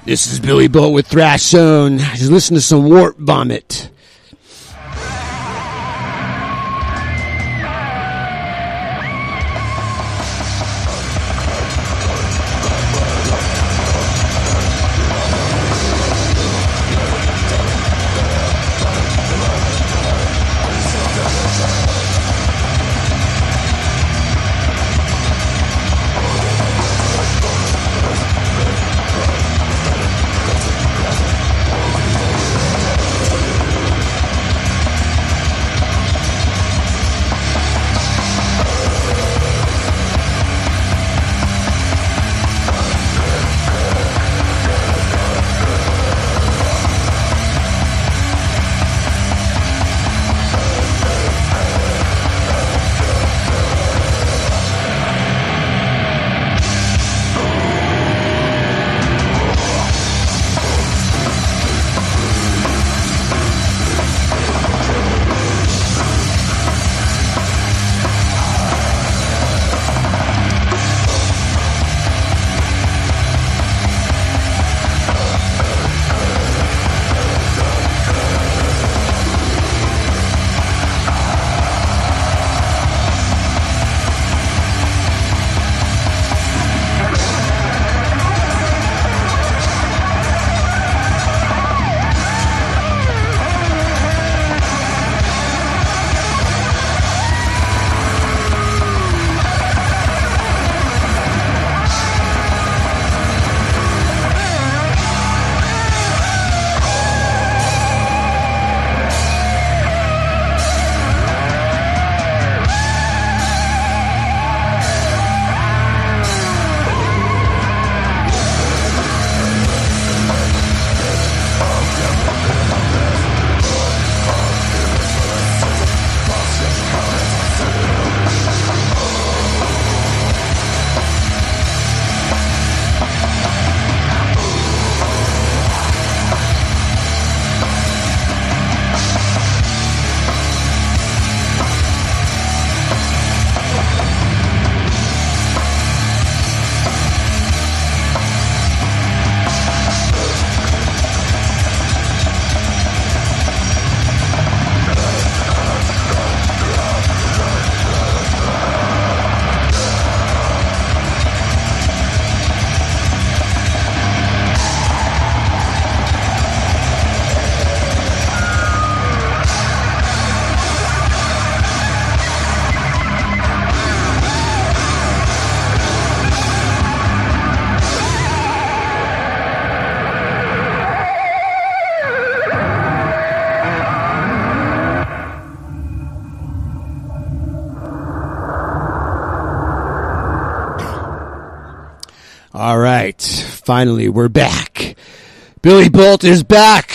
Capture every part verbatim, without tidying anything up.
This is Billy Boldt with Thrash Zone. Just listen to some Warp Vomit. All right, finally, we're back. Billy Boldt is back.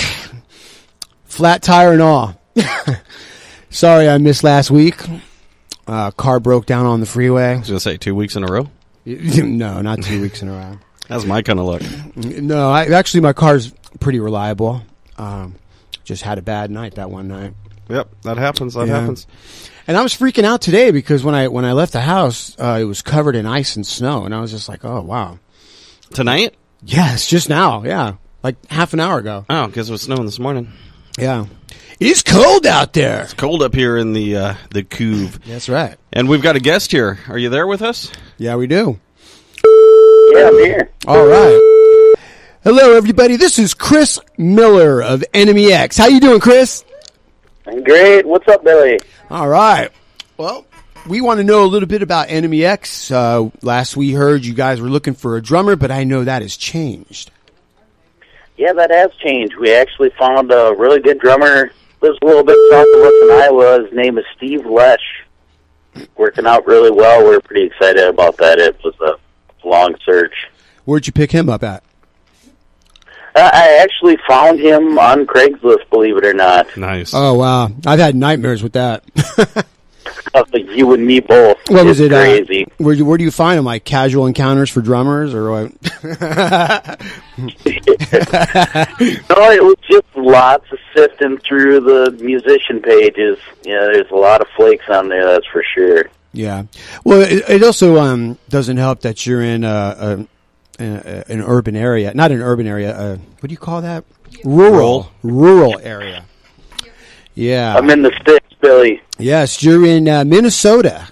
Flat tire and all. Sorry I missed last week. Uh, car broke down on the freeway. I was going to say two weeks in a row? No, not two weeks in a row. That's my kind of luck. No, I, actually my car's pretty reliable. Um, just had a bad night that one night. Yep, that happens. That yeah. happens. And I was freaking out today because when I when I left the house, uh, it was covered in ice and snow, and I was just like, "Oh wow!" Tonight? Yes, just now. Yeah, like half an hour ago. Oh, because it was snowing this morning. Yeah, it's cold out there. It's cold up here in the uh, the K O U V. That's right. And we've got a guest here. Are you there with us? Yeah, we do. Yeah, I'm here. All right. Hello, everybody. This is Chris Miller of Enemy X. How you doing, Chris? I'm great. What's up, Billy? All right. Well, we want to know a little bit about Enemy X. Uh, last we heard you guys were looking for a drummer, but I know that has changed. Yeah, that has changed. We actually found a really good drummer. Lives a little bit south of us in Iowa. His name is Steev Esquivel. Working out really well. We're pretty excited about that. It was a long search. Where'd you pick him up at? Uh, I actually found him on Craigslist, believe it or not. Nice. Oh, wow. I've had nightmares with that. You and me both. What was it's it? Crazy. Uh, where, where do you find them? Like casual encounters for drummers or what? No, it was just lots of sifting through the musician pages. Yeah, there's a lot of flakes on there, that's for sure. Yeah. Well, it, it also um, doesn't help that you're in a, a in a, an urban area, not an urban area. Uh, what do you call that? Rural, rural area. Yeah, I'm in the sticks, Billy. Yes, you're in uh, Minnesota.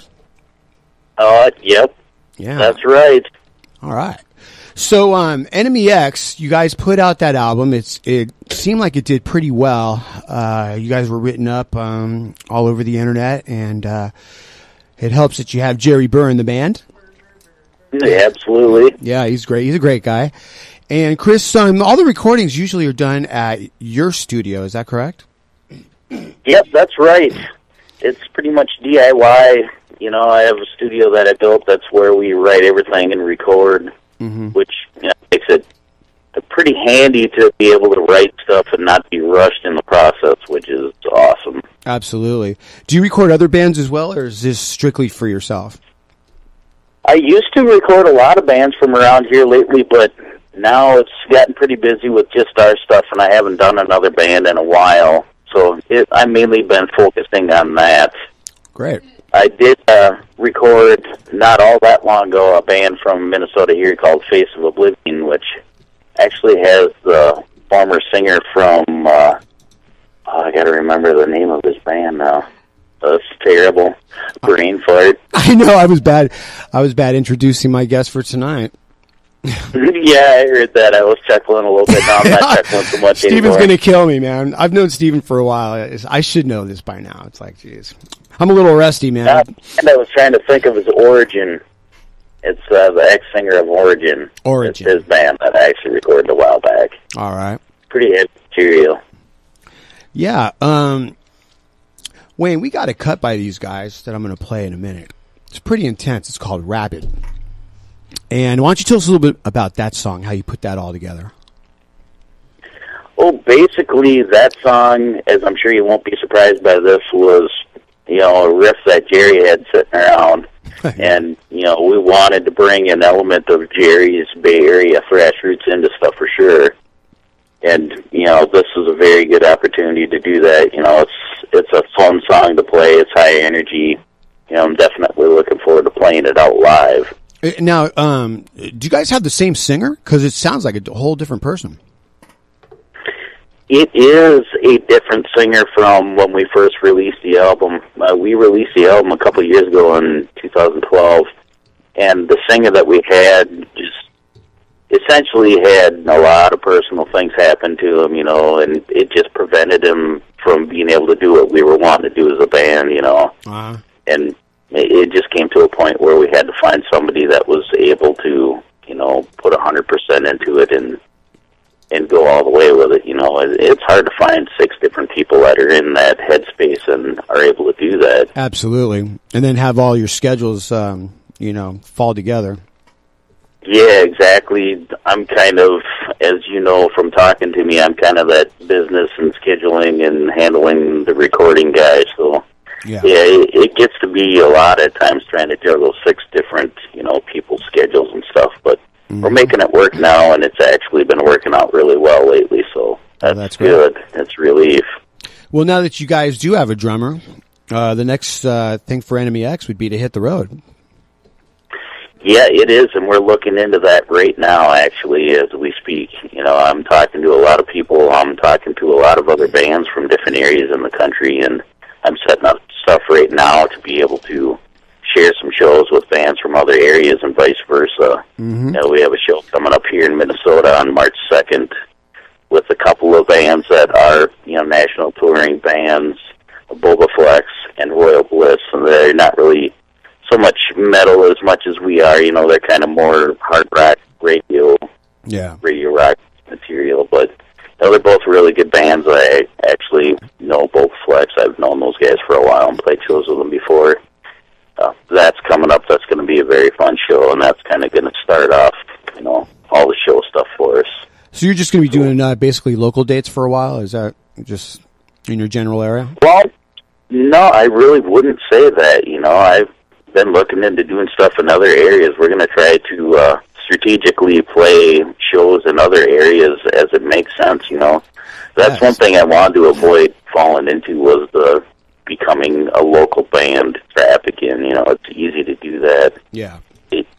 Uh, yep. Yeah, that's right. All right. So, um, Enemy X, you guys put out that album. It's it seemed like it did pretty well. Uh, you guys were written up um, all over the internet, and uh, it helps that you have Jerry Burr in the band. Yeah, absolutely. Yeah, he's great. He's a great guy. And Chris, um, all the recordings usually are done at your studio. Is that correct? Yep, that's right. It's pretty much D I Y. You know, I have a studio that I built. That's where we write everything and record. Mm-hmm. Which you know, makes it pretty handy to be able to write stuff and not be rushed in the process, which is awesome. Absolutely. Do you record other bands as well, or is this strictly for yourself? I used to record a lot of bands from around here lately, but now it's gotten pretty busy with just our stuff, and I haven't done another band in a while. So it, I've mainly been focusing on that. Great. I did uh, record not all that long ago a band from Minnesota here called Face of Oblivion, which actually has the former singer from, uh, oh, I got to remember the name of his band now. That's terrible. Brain fart. I know, I was bad. I was bad introducing my guest for tonight. Yeah, I heard that. I was chuckling a little bit. Now I'm not chuckling so much Steven's anymore. going to kill me, man. I've known Steven for a while. I should know this by now. It's like, geez. I'm a little rusty, man. Uh, and I was trying to think of his origin. It's uh, the ex-singer of Origin. Origin. It's his band that I actually recorded a while back. All right. Pretty heavy material. Yeah. Um, Wayne, we got a cut by these guys that I'm going to play in a minute. It's pretty intense. It's called Rabid. And why don't you tell us a little bit about that song, how you put that all together? Well, basically, that song, as I'm sure you won't be surprised by this, was, you know, a riff that Jerry had sitting around. And, you know, we wanted to bring an element of Jerry's Bay Area thrash roots into stuff for sure. And, you know, this is a very good opportunity to do that. You know, it's it's a fun song to play. It's high energy. You know, I'm definitely looking forward to playing it out live. Now, um, do you guys have the same singer? Because it sounds like a whole different person. It is a different singer from when we first released the album. Uh, we released the album a couple of years ago in two thousand twelve, and the singer that we had just essentially had a lot of personal things happen to him, you know, and it just prevented him from being able to do what we were wanting to do as a band, you know. Uh-huh. And it just came to a point where we had to find somebody that was able to, you know, put one hundred percent into it and and go all the way with it. You know, it's hard to find six different people that are in that headspace and are able to do that. Absolutely. And then have all your schedules, um, you know, fall together. Yeah, exactly. I'm kind of, as you know from talking to me, I'm kind of that business and scheduling and handling the recording guy, so... Yeah, yeah it, it gets to be a lot at times trying to juggle six different, you know, people's schedules and stuff, but mm-hmm. we're making it work now, and it's actually been working out really well lately, so that's, oh, that's good. It's relief. Well, now that you guys do have a drummer, uh, the next uh, thing for Enemy X would be to hit the road. Yeah, it is, and we're looking into that right now, actually, as we speak. You know, I'm talking to a lot of people. I'm talking to a lot of other bands from different areas in the country, and I'm setting up stuff right now to be able to share some shows with bands from other areas and vice versa. Mm-hmm. You know, we have a show coming up here in Minnesota on March second with a couple of bands that are, you know, national touring bands, Boba Flex and Royal Bliss, and they're not really so much metal as much as we are. You know, they're kind of more hard rock, radio, yeah, radio rock material, but you know, they're both really good bands. I actually know both Flex. I've known those guys for a while and played shows with them before. Uh, that's coming up. That's going to be a very fun show, and that's kind of going to start off, you know, all the show stuff for us. So you're just going to be doing uh, basically local dates for a while? Is that just in your general area? Well, no, I really wouldn't say that. You know, I've been looking into doing stuff in other areas. We're going to try to uh, strategically play shows in other areas as it makes sense, you know. That's yes. one thing I wanted to avoid falling into was the becoming a local band trap again. You know, it's easy to do that. Yeah. It,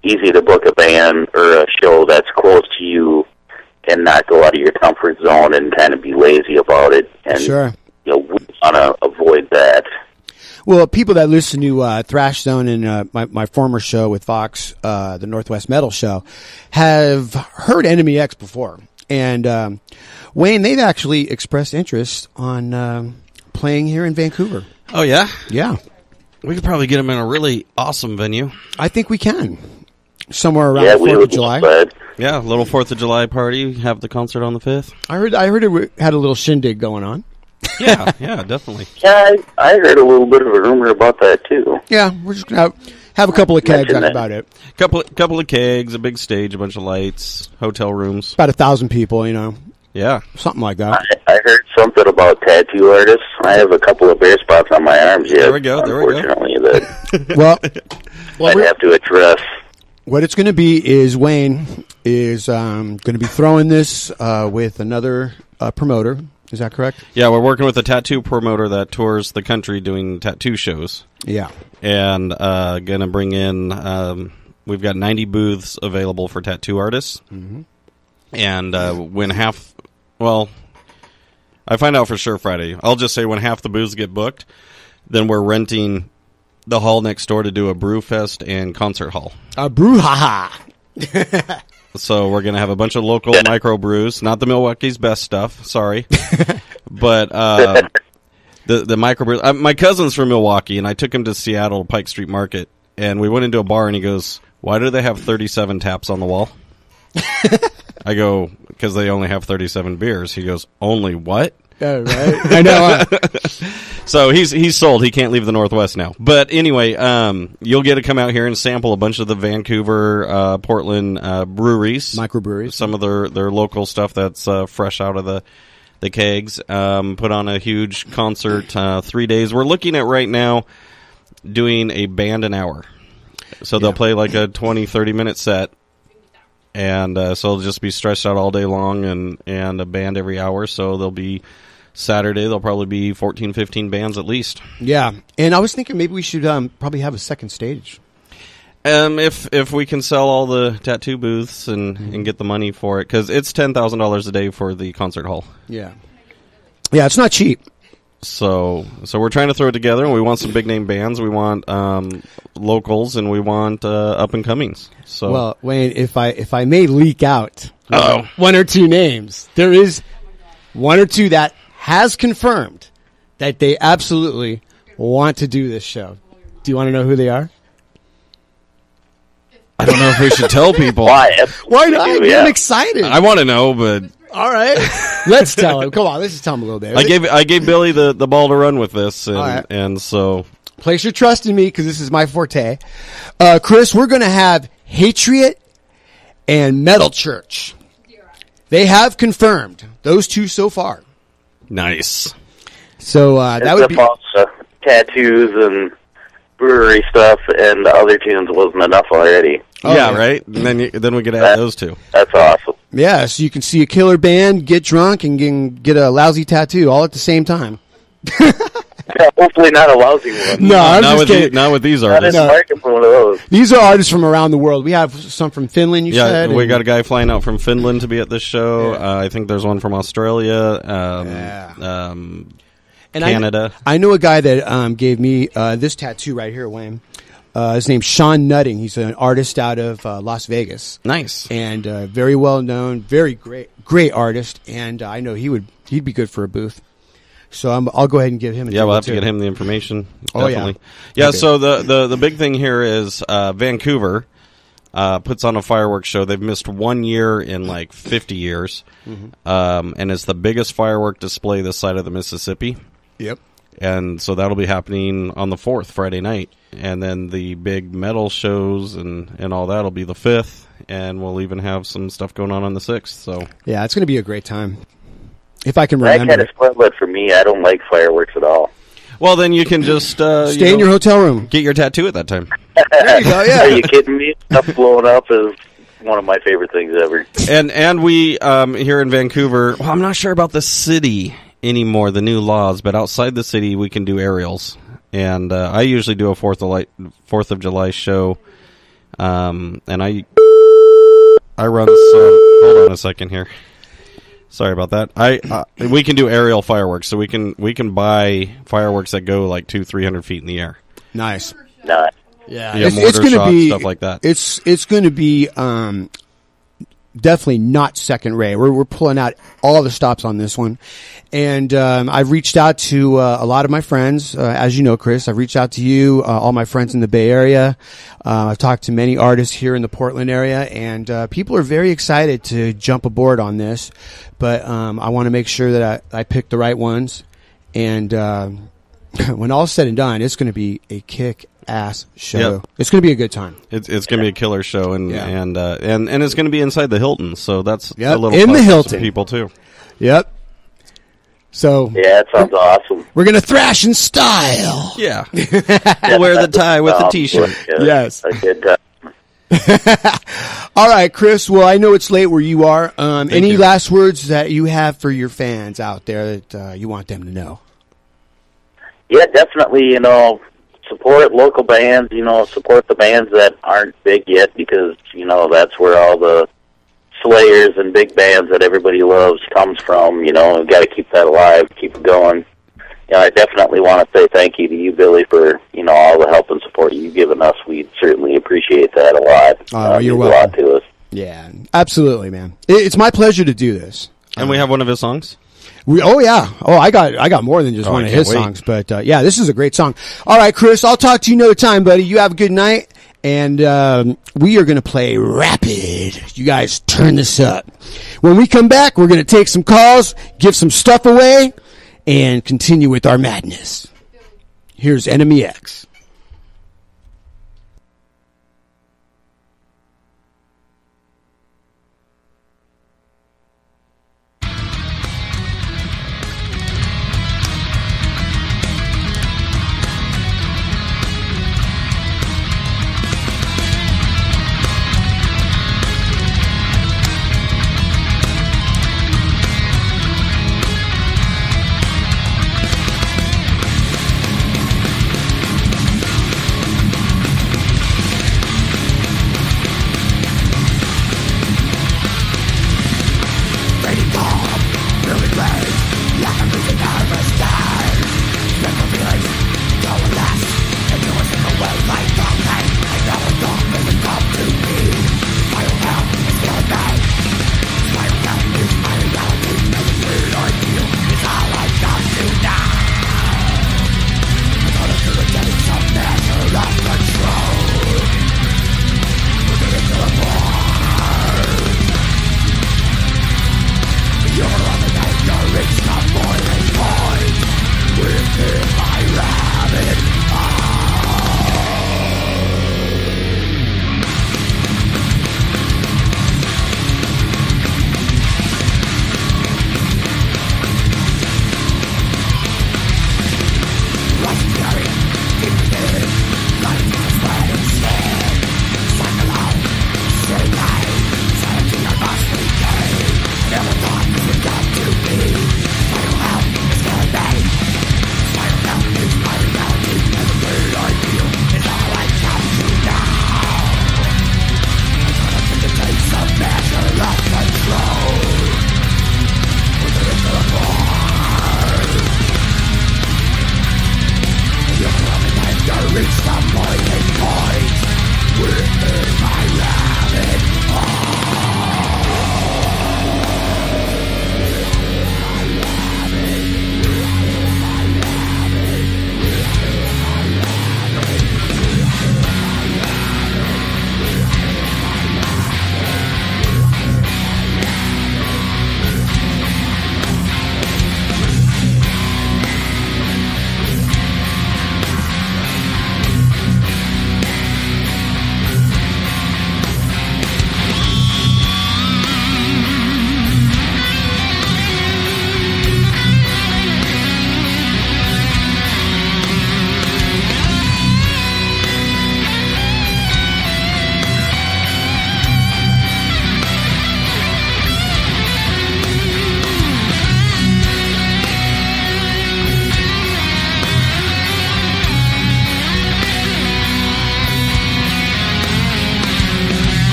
easy to book a band or a show that's close to you and not go out of your comfort zone and kind of be lazy about it. And, Sure. you know, we want to avoid that. Well, people that listen to uh, Thrash Zone and uh, my, my former show with Fox, uh, the Northwest Metal Show, have heard Enemy X before. And um, Wayne, they've actually expressed interest on um, playing here in Vancouver. Oh, yeah? Yeah. We could probably get them in a really awesome venue. I think we can. Somewhere around Yeah, the we fourth of would July. glad. Yeah, a little fourth of July party. Have the concert on the fifth. I heard I heard it had a little shindig going on. Yeah, yeah, definitely. Yeah, I, I heard a little bit of a rumor about that, too. Yeah, we're just going to have, have a couple of kegs. Mention That's that. about it. Couple, couple of kegs, a big stage, a bunch of lights, hotel rooms. About a thousand people, you know, Yeah. something like that. I, I heard something about tattoo artists. I have a couple of bare spots on my arms yet. There we go, there we go. Unfortunately, that Well, well I'd we're- have to address. what it's going to be is Wayne is um, going to be throwing this uh, with another uh, promoter. Is that correct? Yeah, we're working with a tattoo promoter that tours the country doing tattoo shows. Yeah. And uh, going to bring in, um, we've got ninety booths available for tattoo artists. Mm-hmm. And uh, when half, well, I find out for sure Friday. I'll just say when half the booths get booked, then we're renting the hall next door to do a brew fest and concert hall. A brouhaha. So we're going to have a bunch of local micro brews, not the Milwaukee's best stuff, sorry. But uh, the the micro brews. Uh, my cousin's from Milwaukee, and I took him to Seattle Pike Street Market, and we went into a bar, and he goes, "Why do they have thirty-seven taps on the wall?" I go, "Because they only have thirty-seven beers." He goes, "Only what?" Yeah, right. I know. Uh, So he's he's sold. He can't leave the Northwest now. But anyway, um, you'll get to come out here and sample a bunch of the Vancouver, uh, Portland uh, breweries, microbreweries. some of their, their local stuff that's uh, fresh out of the the kegs. Um, put on a huge concert, uh, three days. We're looking at right now doing a band an hour. So they'll Yeah. play like a twenty, thirty minute set. And uh, so it'll just be stretched out all day long and, and a band every hour. So there'll be Saturday, there'll probably be fourteen, fifteen bands at least. Yeah. And I was thinking maybe we should um, probably have a second stage. Um, if if we can sell all the tattoo booths and, Mm-hmm. and get the money for it, because it's ten thousand dollars a day for the concert hall. Yeah. Yeah, it's not cheap. So so we're trying to throw it together, and we want some big name bands. We want um, locals, and we want uh, up and comings. So Well, Wayne, if I if I may leak out Uh-oh. one or two names, there is one or two that has confirmed that they absolutely want to do this show. Do you want to know who they are? I don't know if we should tell people. Why? Why not? Yeah. I'm getting excited. I want to know, but All right. Let's tell him. Come on, let's just tell him a little bit. I gave I gave Billy the, the ball to run with this, and, All right. and so Place your trust in me because this is my forte. Uh, Chris, we're going to have Hatriot and Metal Church. They have confirmed those two so far. nice. So uh, that That would be uh, tattoos and brewery stuff and the other tunes wasn't enough already. Oh, yeah, yeah. right. And then you, then we could add That- those two. That's awesome. yeah. So you can see a killer band, get drunk, and get, get a lousy tattoo all at the same time. Hopefully not a lousy one. No, I'm not just with the, kidding. not with these Not in artists. the market for one of those. These are artists from around the world. We have some from Finland. You Yeah, said we and- got a guy flying out from Finland to be at this show. Yeah. Uh, I think there's one from Australia, um, Yeah. um, and I- Canada. I, know a guy that um, gave me uh, this tattoo right here, Wayne. Uh, his name's Sean Nutting. He's an artist out of uh, Las Vegas. Nice. And uh, very well known, very great, great artist. And uh, I know he would, he'd be good for a booth. So I'm, I'll go ahead and give him. A Yeah, we'll have to too. get him the information. Oh, yeah. Definitely. yeah. Okay. So the, the the big thing here is uh, Vancouver uh, puts on a fireworks show. They've missed one year in like fifty years, Mm-hmm. um, and it's the biggest firework display this side of the Mississippi. Yep. And so that'll be happening on the fourth, Friday night. And then the big metal shows and, and all that will be the fifth. And we'll even have some stuff going on on the sixth. So Yeah, it's going to be a great time. If I can That remember. kind of split for me. I don't like fireworks at all. Well, then you can just uh, Stay you in know, your hotel room. get your tattoo at that time. There you go, yeah. Are you kidding me? Stuff blowing up is one of my favorite things ever. And and we um, here in Vancouver. Well, I'm not sure about the city anymore, the new laws, but outside the city we can do aerials. And uh, I usually do a Fourth of July, Fourth of July show Um, and I I run some. Hold on a second here. Sorry about that. I uh, we can do aerial fireworks, so we can we can buy fireworks that go like two, three hundred feet in the air. Nice. Nice. Yeah, Yeah, it's, mortar it's going to shots, be stuff like that. It's it's going to be um, definitely not second rate. We're we're pulling out all the stops on this one, and um, I've reached out to uh, a lot of my friends, uh, as you know, Chris. I've reached out to you, uh, all my friends in the Bay Area. Uh, I've talked to many artists here in the Portland area, and uh, people are very excited to jump aboard on this. But um, I want to make sure that I, I pick the right ones, and uh, when all's said and done, it's going to be a kick ass show. Yep. It's going to be a good time. It's it's going to be a killer show, and Yeah. and uh, and and it's going to be inside the Hilton, so that's Yep, a little in plus the for some Hilton. people too. Yep. So Yeah, that sounds awesome. we're going to thrash in style. Yeah, we'll wear the tie with the Sounds t-shirt. like a- Yes. A good time. All right, Chris. Well, I know it's late where you are. Um, any you. last words that you have for your fans out there that uh, you want them to know? Yeah, definitely, you know, support local bands, you know, support the bands that aren't big yet because, you know, that's where all the Slayers and big bands that everybody loves comes from, you know, we've got to keep that alive, keep it going. You know, I definitely want to say thank you to you, Billy, for, you know, all the help and support you've given us. We certainly appreciate that a lot. Oh, Uh, you're it means welcome. a lot to us. Yeah, absolutely, man. It, it's my pleasure to do this. And we have one of his songs. We, oh yeah. Oh, I got I got more than just Oh, one I of can't his wait. songs, but uh, yeah, this is a great song. All right, Chris, I'll talk to you another time, buddy. You have a good night, and um, we are going to play Rapid. You guys turn this up. When we come back, we're going to take some calls, give some stuff away, and continue with our madness. Here's Enemy X.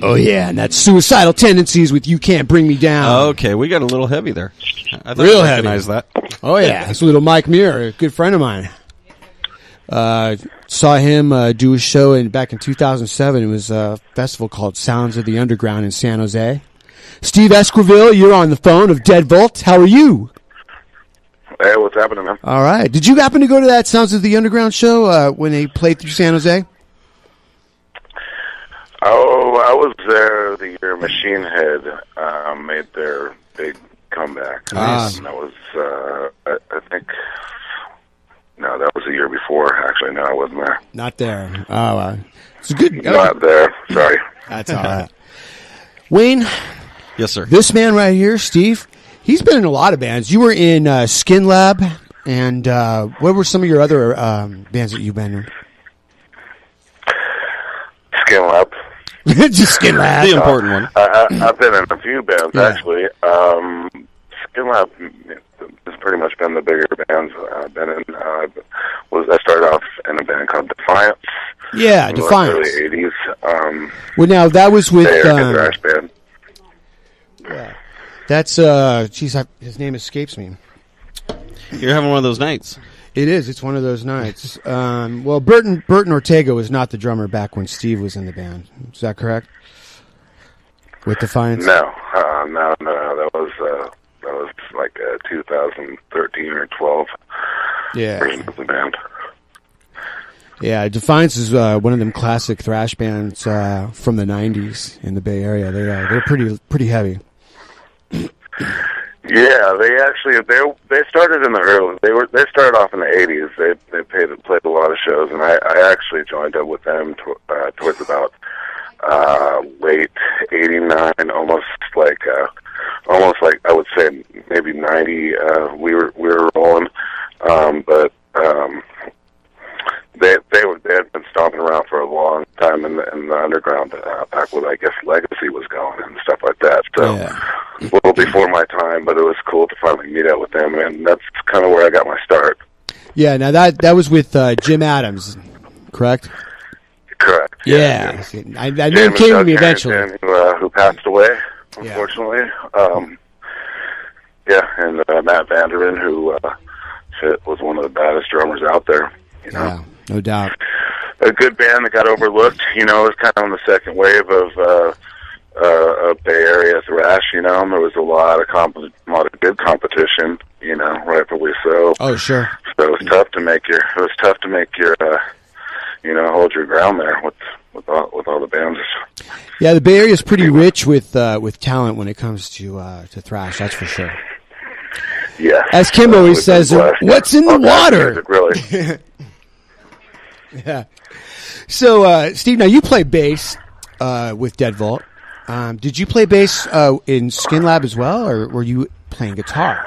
Oh, yeah, and that's Suicidal Tendencies with You Can't Bring Me Down. Okay, we got a little heavy there. I thought Real I heavy. recognized that. Oh, yeah. It's a little Mike Muir, a good friend of mine. Uh, saw him uh, do a show in back in two thousand seven. It was a festival called Sounds of the Underground in San Jose. Steev Esquivel, you're on the phone of Dedvolt. How are you? Hey, what's happening, man? All right. Did you happen to go to that Sounds of the Underground show uh, when they played through San Jose? Oh, I was there the year Machine Head uh, made their big comeback. Nice. And that was, uh, I, I think, no, that was the year before. Actually, no, I wasn't there. Not there. Oh, uh, it's a good. Not there. Sorry. That's all right. Wayne, Yes, sir. this man right here, Steve, he's been in a lot of bands. You were in uh, Skinlab, and uh, what were some of your other um, bands that you've been in? Skinlab. Just Skinlab. The important one. I, I, I've been in a few bands, Yeah. actually. Um, Skinlab has pretty much been the bigger bands I've been in. Uh, was I started off in a band called Defiance. Yeah, in the Defiance. early eighties. Um, Well, now that was with. they are a Um, good thrash band. yeah. That's uh, geez, I, his name escapes me. You're having one of those nights. It is. It's one of those nights. Um, well, Burton Burton Ortega was not the drummer back when Steve was in the band. Is that correct? With Defiance. No, uh, no, no. That was uh, that was like a two thousand thirteen or twelve Yeah. version of the band. Yeah, Defiance is uh, one of them classic thrash bands uh, from the nineties in the Bay Area. They uh, they're pretty pretty heavy. Yeah, they actually they they started in the early. They were they started off in the eighties. They they played played a lot of shows, and I, I actually joined up with them to, uh, towards about uh, late eighty-nine, almost like uh, almost like I would say maybe ninety. Uh, we were we were rolling, um, but. Um, They they were they had been stomping around for a long time in the, in the underground uh, back when I guess Legacy was going and stuff like that. So Yeah. a little before my time, but it was cool to finally meet up with them, and that's kind of where I got my start. Yeah. Now that that was with uh, Jim Adams, correct? Correct. Yeah. I, I Jim knew it and came to Doug me eventually. Harrington, Who, uh, who passed away, unfortunately. Um, yeah, and uh, Matt Vanderman, who uh, shit, was one of the baddest drummers out there. You know. Yeah, no doubt. A good band that got overlooked. You know, it was kind of on the second wave of uh, uh, of Bay Area thrash. You know, there was a lot of comp- a lot of good competition. You know, rightfully so. Oh, sure. So it was tough to make your. It was tough to make your. Uh, you know, hold your ground there with with all, with all the bands. Yeah, the Bay Area is pretty rich with uh, with talent when it comes to uh, to thrash. That's for sure. Yeah. As Kim always We've says, been blessed. what's in the All kinds of water? music, really. Yeah. So, uh, Steve, now you play bass uh, with Dedvolt. Um, did you play bass uh, in Skinlab as well, or were you playing guitar?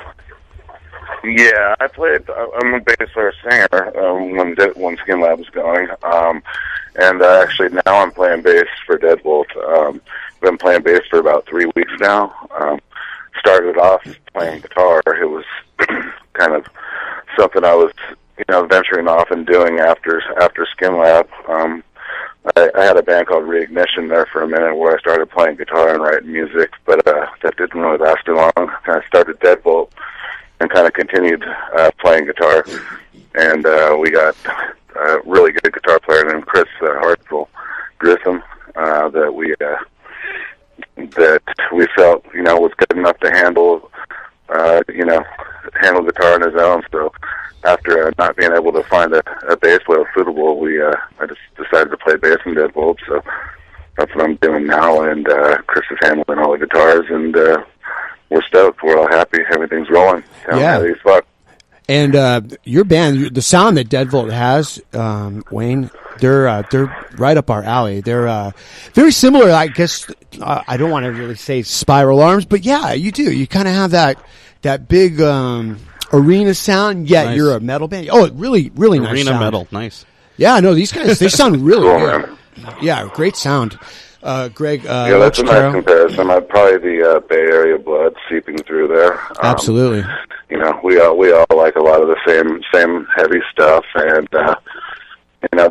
Yeah, I played. I'm a bass player singer um, when De- when Skinlab was going, um, and uh, actually now I'm playing bass for Dedvolt. Um, been playing bass for about three weeks now. Um, started off playing guitar. It was kind of something I was, you know, venturing off and doing after after Skinlab. Um, I, I had a band called Reignition there for a minute where I started playing guitar and writing music, but uh, that didn't really last too long. Kind of started Dedvolt and kind of continued uh, playing guitar, and uh, we got a really good guitar player named Chris uh, Hartzell Grissom uh, that we uh, that we felt, you know, was good enough to handle, uh, you know, handle guitar on his own. So after uh, not being able to find a, a bass player suitable, we uh, I just decided to play bass in Dedvolt. So that's what I'm doing now, and uh, Chris is handling all the guitars, and uh, we're stoked. We're all happy. Everything's rolling. Sound Yeah. heavy as fuck. And uh, your band, the sound that Dedvolt has, um, Wayne, they're uh, they're right up our alley. They're uh, very similar, I guess. Uh, I don't want to really say Spiral Arms, but yeah, you do. You kind of have that that big um, arena sound. Yet Nice. you're a metal band. Oh, really, really nice Arena sound. metal, nice. Yeah, no, these guys they sound really Cool, good. man. Yeah, great sound. Uh, Greg, uh, Yeah, that's a Lechero. nice comparison. I'd probably the uh, Bay Area blood seeping through there. Um, Absolutely. You know, we all we all like a lot of the same same heavy stuff, and uh, you know, this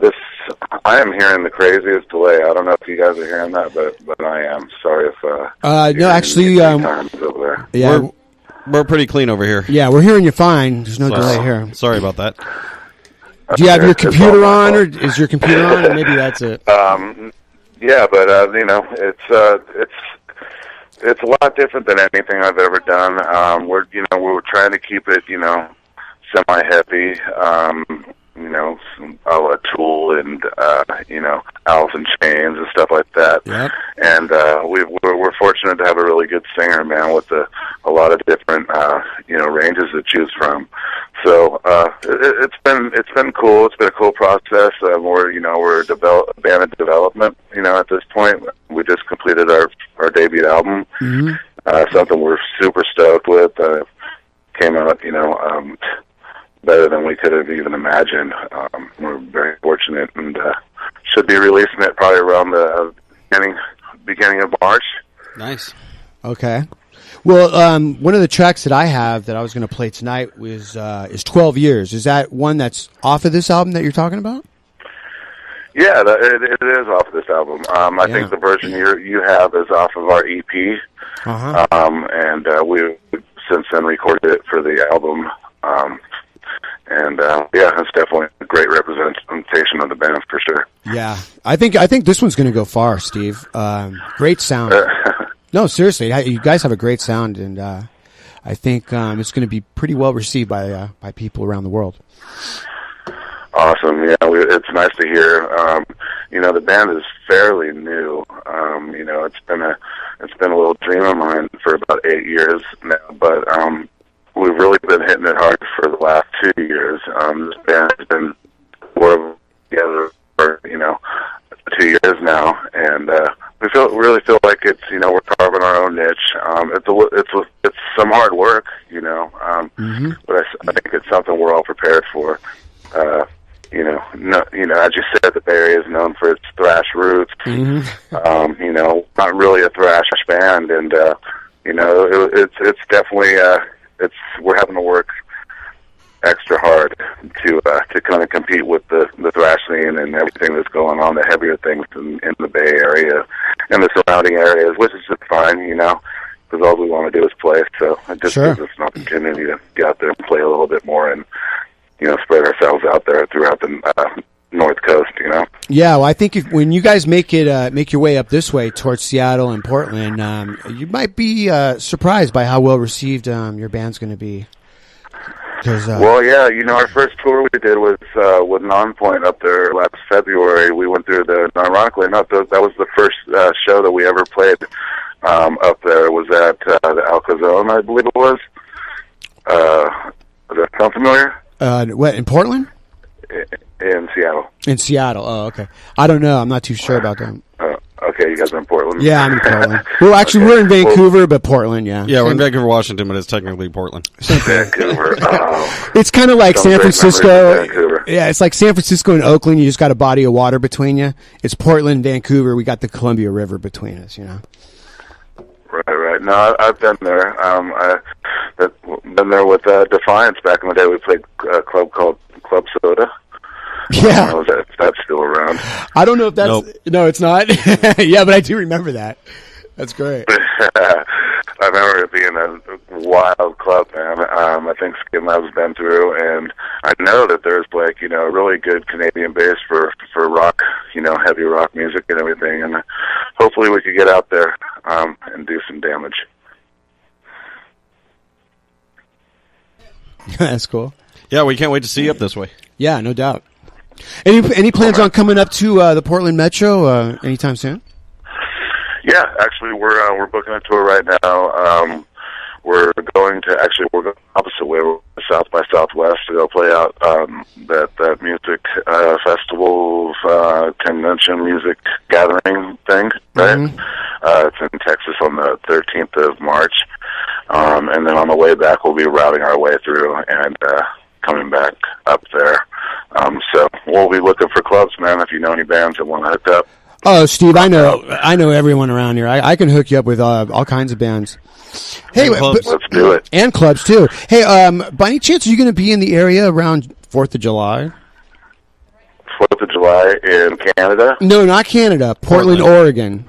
I am hearing the craziest delay. I don't know if you guys are hearing that, but but I am. Sorry if. Uh, uh no, actually, um, over there. yeah, we're, we're pretty clean over here. Yeah, we're hearing you fine. There's no So, delay here. Sorry about that. Do you have your It's all computer my on, or fault. is your computer on, or maybe that's it? Um, yeah, but uh, you know, it's uh, it's it's a lot different than anything I've ever done. Um, we're you know we're trying to keep it you know semi-heavy. Um, you know, some, oh, a Tool and uh, you know Alice in Chains and stuff like that. Yep. And uh, we we're, we're fortunate to have a really good singer, man, with a, a lot of different uh, you know ranges to choose from. So uh, it, it's been it's been cool. It's been a cool process. Uh, we're you know we're develop, band in development. You know, at this point, we just completed our our debut album. Mm-hmm. Uh, something we're super stoked with. Uh, came out you know um, better than we could have even imagined. Um, we're very fortunate, and uh, should be releasing it probably around the uh, beginning beginning of March. Nice. Okay. Well, um, one of the tracks that I have that I was going to play tonight was uh, is twelve years. Is that one that's off of this album that you're talking about? Yeah, the, it, it is off of this album. Um, I Yeah. think the version you you have is off of our E P, Uh-huh. um, and uh, we've since then recorded it for the album. Um, and uh, yeah, it's definitely a great representation of the band for sure. Yeah, I think I think this one's going to go far, Steve. Um, great sound. No, seriously, you guys have a great sound, and uh, I think um, it's going to be pretty well received by uh, by people around the world. Awesome, yeah, we, it's nice to hear. Um, you know, the band is fairly new. Um, you know, it's been a it's been a little dream of mine for about eight years now, but um, we've really been hitting it hard for the last two years. Um, this band has been working together for you know two years now, and uh, we feel really feel like it's you know we're carving our own niche. Um, it's a it's a, it's some hard work, you know, um, Mm-hmm. but I, I think it's something we're all prepared for. Uh, you know, no, you know, as you said, the Bay Area is known for its thrash roots. Mm-hmm. Um, you know, not really a thrash band, and uh, you know, it, it's it's definitely uh, it's we're having to work extra hard to uh, to kind of compete with the the thrash scene and everything that's going on, the heavier things in, in the Bay Area and the surrounding areas, which is just fine, you know, because all we want to do is play. So it just Sure. gives us an opportunity to get out there and play a little bit more and you know spread ourselves out there throughout the uh, North Coast, you know. Yeah, well, I think if, when you guys make it uh, make your way up this way towards Seattle and Portland, um, you might be uh, surprised by how well received um, your band's going to be. Uh, well, yeah, you know, our first tour we did was uh, with Nonpoint up there last February. We went through the, ironically enough, the, that was the first uh, show that we ever played um, up there. It was at uh, the Alcazone, I believe it was. Uh, does that sound familiar? Uh, what, in Portland? In Seattle. In Seattle. Oh, okay. I don't know. I'm not too sure about that. Uh, okay, you guys are in Portland. Yeah, I'm in Portland. Well, actually, Okay. we're in Vancouver, well, but Portland, yeah. Yeah, we're in Same. Vancouver, Washington, but it's technically Portland. Vancouver. Oh. It's kind of like Some San great Francisco. memories of Vancouver. Yeah, it's like San Francisco and Oakland. You just got a body of water between you. It's Portland, Vancouver. We got the Columbia River between us, you know. Right, right. No, I, I've been there. Um, I I've been there with uh, Defiance back in the day. We played a club called Club Soda. Yeah. I don't know if that, that's still around. I don't know if that's... Nope. No, it's not. Yeah, but I do remember that. That's great. I remember it being a wild club, man. Um, I think Skinlab's been through, and I know that there's like you know really good Canadian bass for for rock, you know, heavy rock music and everything. And hopefully we could get out there um, and do some damage. That's cool. Yeah, we can't wait to see you up this way. Yeah, no doubt. Any any plans on coming up to uh, the Portland Metro uh, anytime soon? Yeah, actually, we're uh, we're booking a tour right now. Um, we're going to actually we're going opposite way, we're South by Southwest to go play out um, that that music uh, festival uh, convention music gathering thing. Right, Mhm. uh, it's in Texas on the thirteenth of March, um, and then on the way back we'll be routing our way through and uh, coming back up there. Um, so we'll be looking for clubs, man. If you know any bands that want to hook up. Oh, Steve, I know I know everyone around here. I, I can hook you up with uh, all kinds of bands. Hey, And clubs. but- Let's do it. and clubs too. Hey, um, by any chance, are you going to be in the area around Fourth of July? Fourth of July in Canada? No, not Canada. Portland, Portland. Oregon.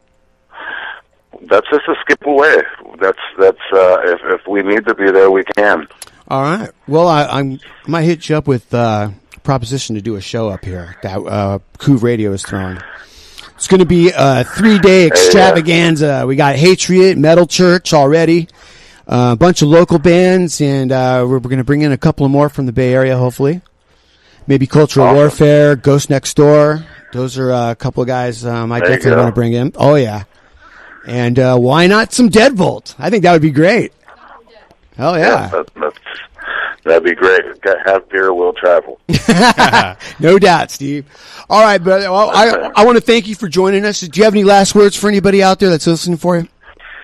That's just a skip away. That's that's uh, if if we need to be there, we can. All right. Well, I, I'm, I might hit you up with uh, a proposition to do a show up here that uh, K O U V Radio is throwing. It's going to be a three-day extravaganza. We got Hatriot, Metal Church already, uh, a bunch of local bands, and uh, we're, we're going to bring in a couple of more from the Bay Area, hopefully. Maybe Cultural Awesome. Warfare, Ghost Next Door. Those are uh, a couple of guys um, I There you definitely go. want to bring in. Oh, yeah. And uh, why not some Dedvolt? I think that would be great. Hell yeah. that, that's, that'd be great. Have beer, we'll travel. No doubt, Steve. All right, brother. Well, I I want to thank you for joining us. Do you have any last words for anybody out there that's listening for you?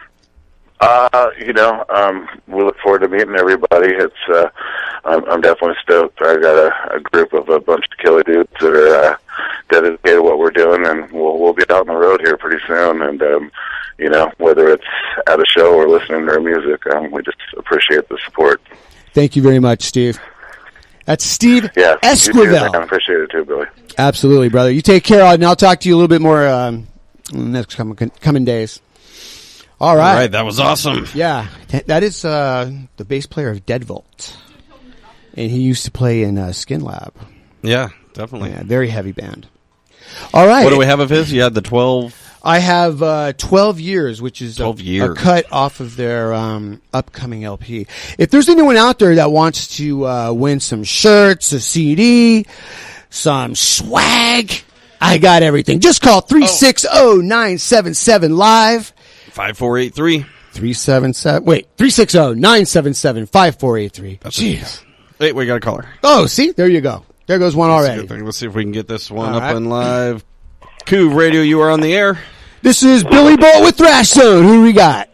Uh, you know, um, we look forward to meeting everybody. It's, uh, I'm, I'm definitely stoked. I got a, a group of a bunch of killer dudes that are uh, dedicated to what we're doing, and we'll we'll be out on the road here pretty soon. And um, you know, whether it's at a show or listening to our music, um, we just appreciate the support. Thank you very much, Steve. That's Steev Yeah, you too, man. I Esquivel. appreciate it too, Billy. Absolutely, brother. You take care, and I'll talk to you a little bit more um, in the next coming, coming days. All right. All right, that was awesome. Yeah, th- that is uh, the bass player of Dedvolt, and he used to play in uh, Skinlab. Yeah, definitely. Yeah, very heavy band. All right. What do we have of his? You had the twelve. I have uh, twelve years, which is a, twelve years. a cut off of their um, upcoming L P. If there's anyone out there that wants to uh, win some shirts, a C D, some swag, I got everything. Just call three six zero, nine seven seven, live. five four eight three. three seven seven, wait, three six zero, nine seven seven, five four eight three. Jeez. Wait, we got a caller. Oh, see? There you go. There goes one That's a already. good thing. Let's see if we can get this one All up right. and live. K O U V Radio, you are on the air. This is Billy Boldt with Thrash Zone. Who we got?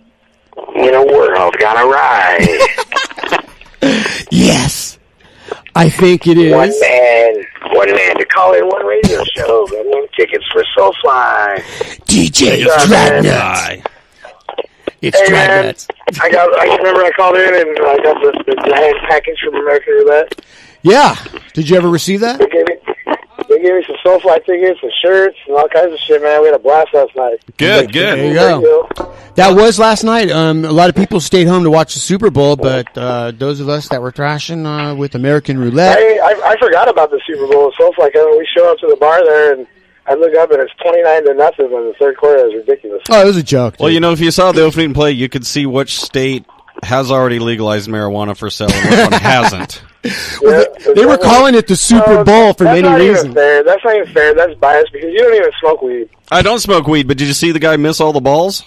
You know, world got a ride. Yes. I think it One is. man, one man to call in one radio show. Got one tickets for Soulfly. D J What's up, man? Dragnutz. It's Hey, man. Dragnutz. I got. I remember I called in and I got the, the giant package from American Roulette. Yeah. Did you ever receive that? They gave me, they gave me some Soulfly tickets and shirts and all kinds of shit, man. We had a blast last night. Good, There you good. go. That was last night. Um, a lot of people stayed home to watch the Super Bowl, but uh, those of us that were thrashing uh, with American Roulette. I, I I forgot about the Super Bowl with Soulfly. Like, we show up to the bar there and I look up and it's twenty-nine to nothing in the third quarter. It was ridiculous. Oh, it was a joke. Well, dude. you know, if you saw the opening play, you could see which state has already legalized marijuana for sale and which one hasn't. Yeah, they were calling it the Super Uh, Bowl for that's many not even reasons. fair. That's not even fair. That's biased because you don't even smoke weed. I don't smoke weed, but did you see the guy miss all the balls?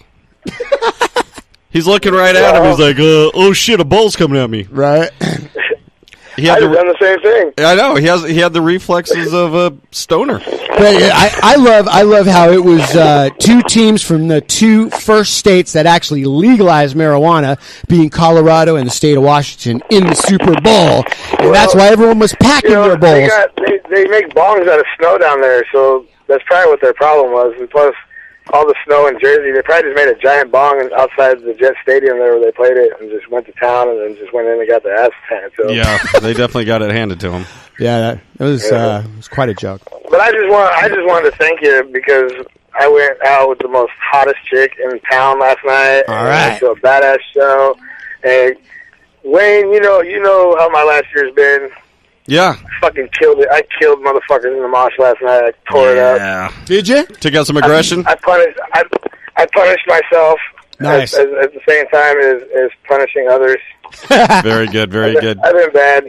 He's looking right at him. He's like, uh, "Oh shit, a ball's coming at me." Right? He I'd had have the, done the same thing. I know he has. He had the reflexes of a stoner. But uh, I, I love I love how it was uh, two teams from the two first states that actually legalized marijuana, being Colorado and the state of Washington, in the Super Bowl, and that's why everyone was packing You know, their they, bowls. got, they, they make bongs out of snow down there, so that's probably what their problem was. And plus, all the snow in Jersey, they probably just made a giant bong outside the Jet Stadium there where they played it and just went to town and then just went in and got their ass handed to them. Yeah, they definitely got it handed to him. Yeah, that, it was uh, it was quite a joke. But I just want I just wanted to thank you because I went out with the most hottest chick in town last night. All and right. went to a badass show. And Wayne, you know you know how my last year's been. Yeah, Fucking killed it. I killed motherfuckers in the mosh last night. I tore it up. yeah. Did you? Took out some aggression. I punished. I, I punished myself. Nice. As, as, at the same time as, as punishing others. Very good, very good. I've been bad.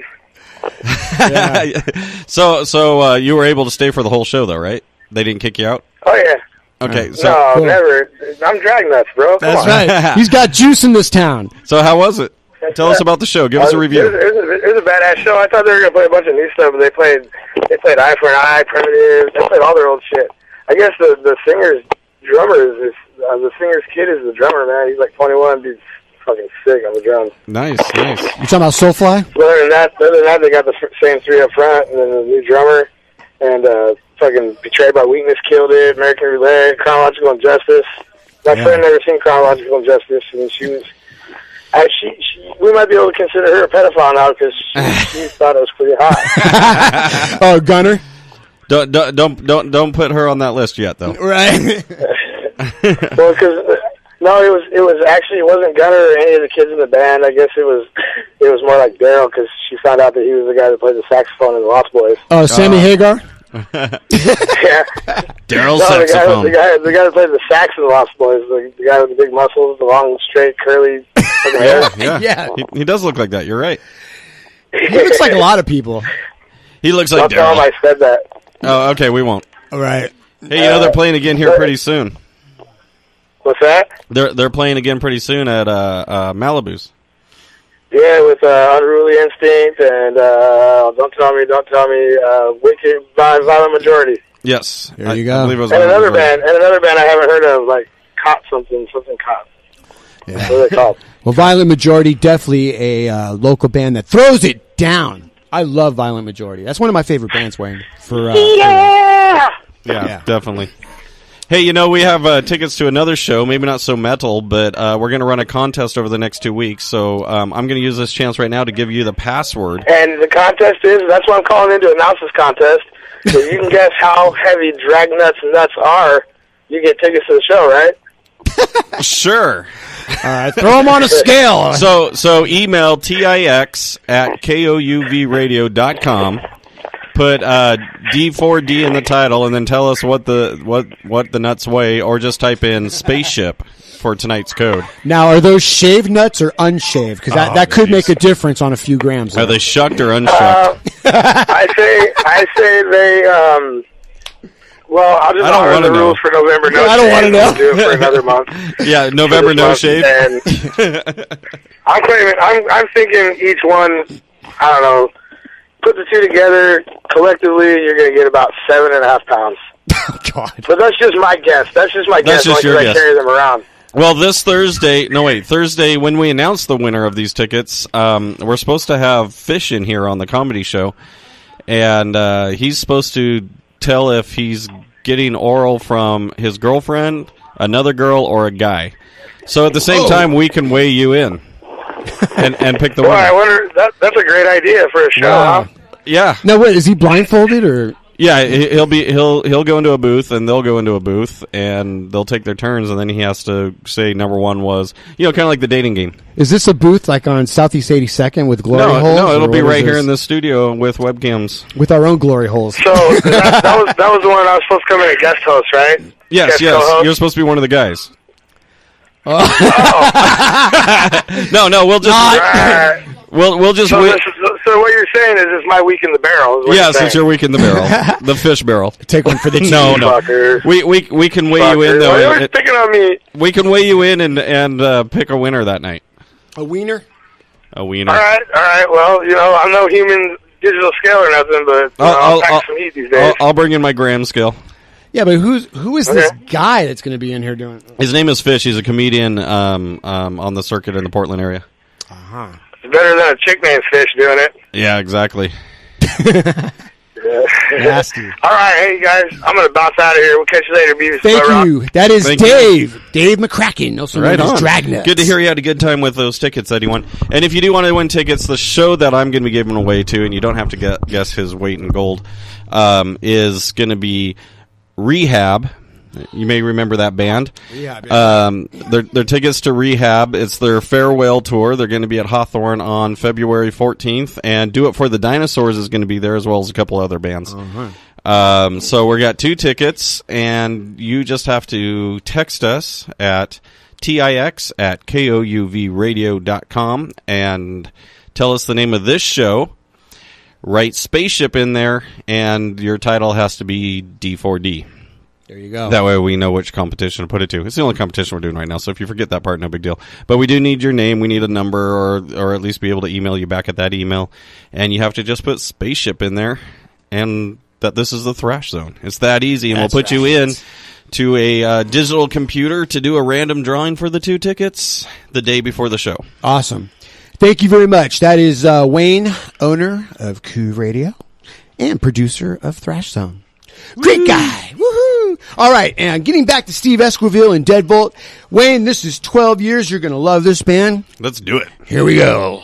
so, so uh, you were able to stay for the whole show, though, right? They didn't kick you out. Oh yeah. Okay, so No, cool. never. I'm Dragnutz, bro. Come That's on. right. He's got juice in this town. so how was it? Tell us about the show. Give us a It was, review. it, was, it, was a, it was a badass show. I thought they were gonna play a bunch of new stuff, but they played they played Eye for an Eye, Primitive. They played all their old shit. I guess the the singer's drummer is, is uh, the singer's kid is the drummer, man. He's like twenty-one. Dude's fucking sick on the drums. Nice, nice. You talking about Soulfly? But other than that, other than that, they got the f- same three up front, and then the new drummer, and uh, fucking Betrayed by Weakness killed it. American Roulette, Chronological Injustice. My Yeah. friend never seen Chronological Injustice, and she was. I, she, she, we might be able to consider her a pedophile now because she, she thought it was pretty hot. Oh, Gunner? Don't don't don't don't don't put her on that list yet, though. Right. Well, because no, it was it was actually it wasn't Gunner or any of the kids in the band. I guess it was it was more like Daryl because she found out that he was the guy that played the saxophone in the Lost Boys. Oh, Sammy Uh, Hagar. Yeah, Daryl's no, the guy, saxophone. the guy, the guy that played the sax in the Lost Boys, the, the guy with the big muscles, the long, straight, curly fucking hair. Yeah, Yeah. He, he does look like that. You're right. He looks like a lot of people. He looks Don't like tell him Daryl. I said that. Oh, okay, we won't. All right. Hey, you know they're playing again here pretty soon. What's that? They're they're playing again pretty soon at uh, uh, Malibu's. Yeah, with uh, Unruly Instinct and uh, Don't Tell Me, Don't Tell Me, uh, Wicked by Violent Majority. Yes, There I, you go. I believe it was And on another the- band, and another band I haven't heard of, like Cop something, something Cop. Yeah. What are they called? Well, Violent Majority, definitely a uh, local band that throws it down. I love Violent Majority. That's one of my favorite bands, Wayne. For uh, Yeah! Yeah, Yeah. definitely. Hey, you know, we have uh, tickets to another show, maybe not so metal, but uh, we're going to run a contest over the next two weeks. So um, I'm going to use this chance right now to give you the password. And the contest is, that's why I'm calling in to announce this contest. So you can guess how heavy Dragnutz nuts are. You get tickets to the show, right? Sure. All right, throw them on a scale. So so email tix at K O U V radio dot com. Put uh, D four D in the title, and then tell us what the what what the nuts weigh, or just type in spaceship for tonight's code. Now, are those shaved nuts or unshaved? Because that, Oh, that could jeez. make a difference on a few grams. Are there. they shucked or unshucked? Uh, I say, I say they, um, well, I'll just I don't honor wanna the know. rules for November. No I don't shave. wanna know. We'll do it for another month. Yeah, November no month, shave. And I'm claiming, I'm, I'm thinking each one, I don't know, put the two together collectively, you're going to get about seven and a half pounds. Oh, God. But that's just my guess. That's just my That's guess. just only 'cause your I guess. carry them around. Well, this Thursday, no wait, Thursday when we announce the winner of these tickets, um, we're supposed to have Fish in here on the comedy show, and uh, he's supposed to tell if he's getting oral from his girlfriend, another girl, or a guy. So at the same Oh. time, we can weigh you in and and pick the Boy, I winner. wonder, that, that's a great idea for a show, Wow. huh? Yeah, Now, wait, is he blindfolded or? yeah, he- he'll be he'll he'll go into a booth, and they'll go into a booth, and they'll take their turns, and then he has to say number one was, you know, kind of like the dating game. Is this a booth like on Southeast eighty-second with glory No, holes? no, it'll or be what right is here this? in the studio with webcams. With our own glory holes. So that, that was that was the one I was supposed to come in as guest host, right? Yes, Guest yes. co-host? You're supposed to be one of the guys. Oh, No, no, we'll just right. we'll we'll just So, wait. this is, so what you're saying is it's my week in the barrel. Is what Yes, you're it's saying. your week in the barrel, the fish barrel. Take one for the team. No, no. Fucker. We we we can weigh you in Fucker. Why are you though. always It- picking on me? we can weigh you in and and uh, pick a winner that night. A wiener? A wiener. All right, all right. Well, you know, I'm no human digital scale or nothing, but you I'll- know, I'll- I'm packing I'll- some heat these days. I'll, I'll bring in my gram scale. Yeah, but who's who is this Okay. guy that's going to be in here doing? His name is Fish. He's a comedian um, um, on the circuit in the Portland area. Uh-huh. It's better than a chick named Fish doing it. Yeah, exactly. Nasty. All right, hey guys, I'm gonna bounce out of here. We'll catch you later, Beavis. Thank Bye, Rock. you. That is Thank you. Dave. Dave McCracken, also Right known on. as Dragnutz. Good to hear you had a good time with those tickets that he won. And if you do want to win tickets, the show that I'm going to be giving away to, and you don't have to get, guess his weight in gold, um, is going to be Rehab. You may remember that band. Rehab, yeah. Um, their, their tickets to Rehab, it's their farewell tour. They're going to be at Hawthorne on February fourteenth, and Do It For the Dinosaurs is going to be there, as well as a couple other bands. Uh-huh. Um, so we got two tickets, and you just have to text us at tix at K O U V radio dot com and tell us the name of this show. Write Spaceship in there, and your title has to be D four D. There you go. That way we know which competition to put it to. It's the only competition we're doing right now, so if you forget that part, no big deal. But we do need your name. We need a number, or or at least be able to email you back at that email. And you have to just put Spaceship in there, and that this is the Thrash Zone. It's that easy, and That's we'll put you right. in to a uh, digital computer to do a random drawing for the two tickets the day before the show. Awesome. Thank you very much. That is uh, Wayne, owner of K O U V Radio and producer of Thrash Zone. Great guy. Woohoo. All right. And getting back to Steev Esquivel and Dedvolt. Wayne, this is twelve years. You're going to love this band. Let's do it. Here we go.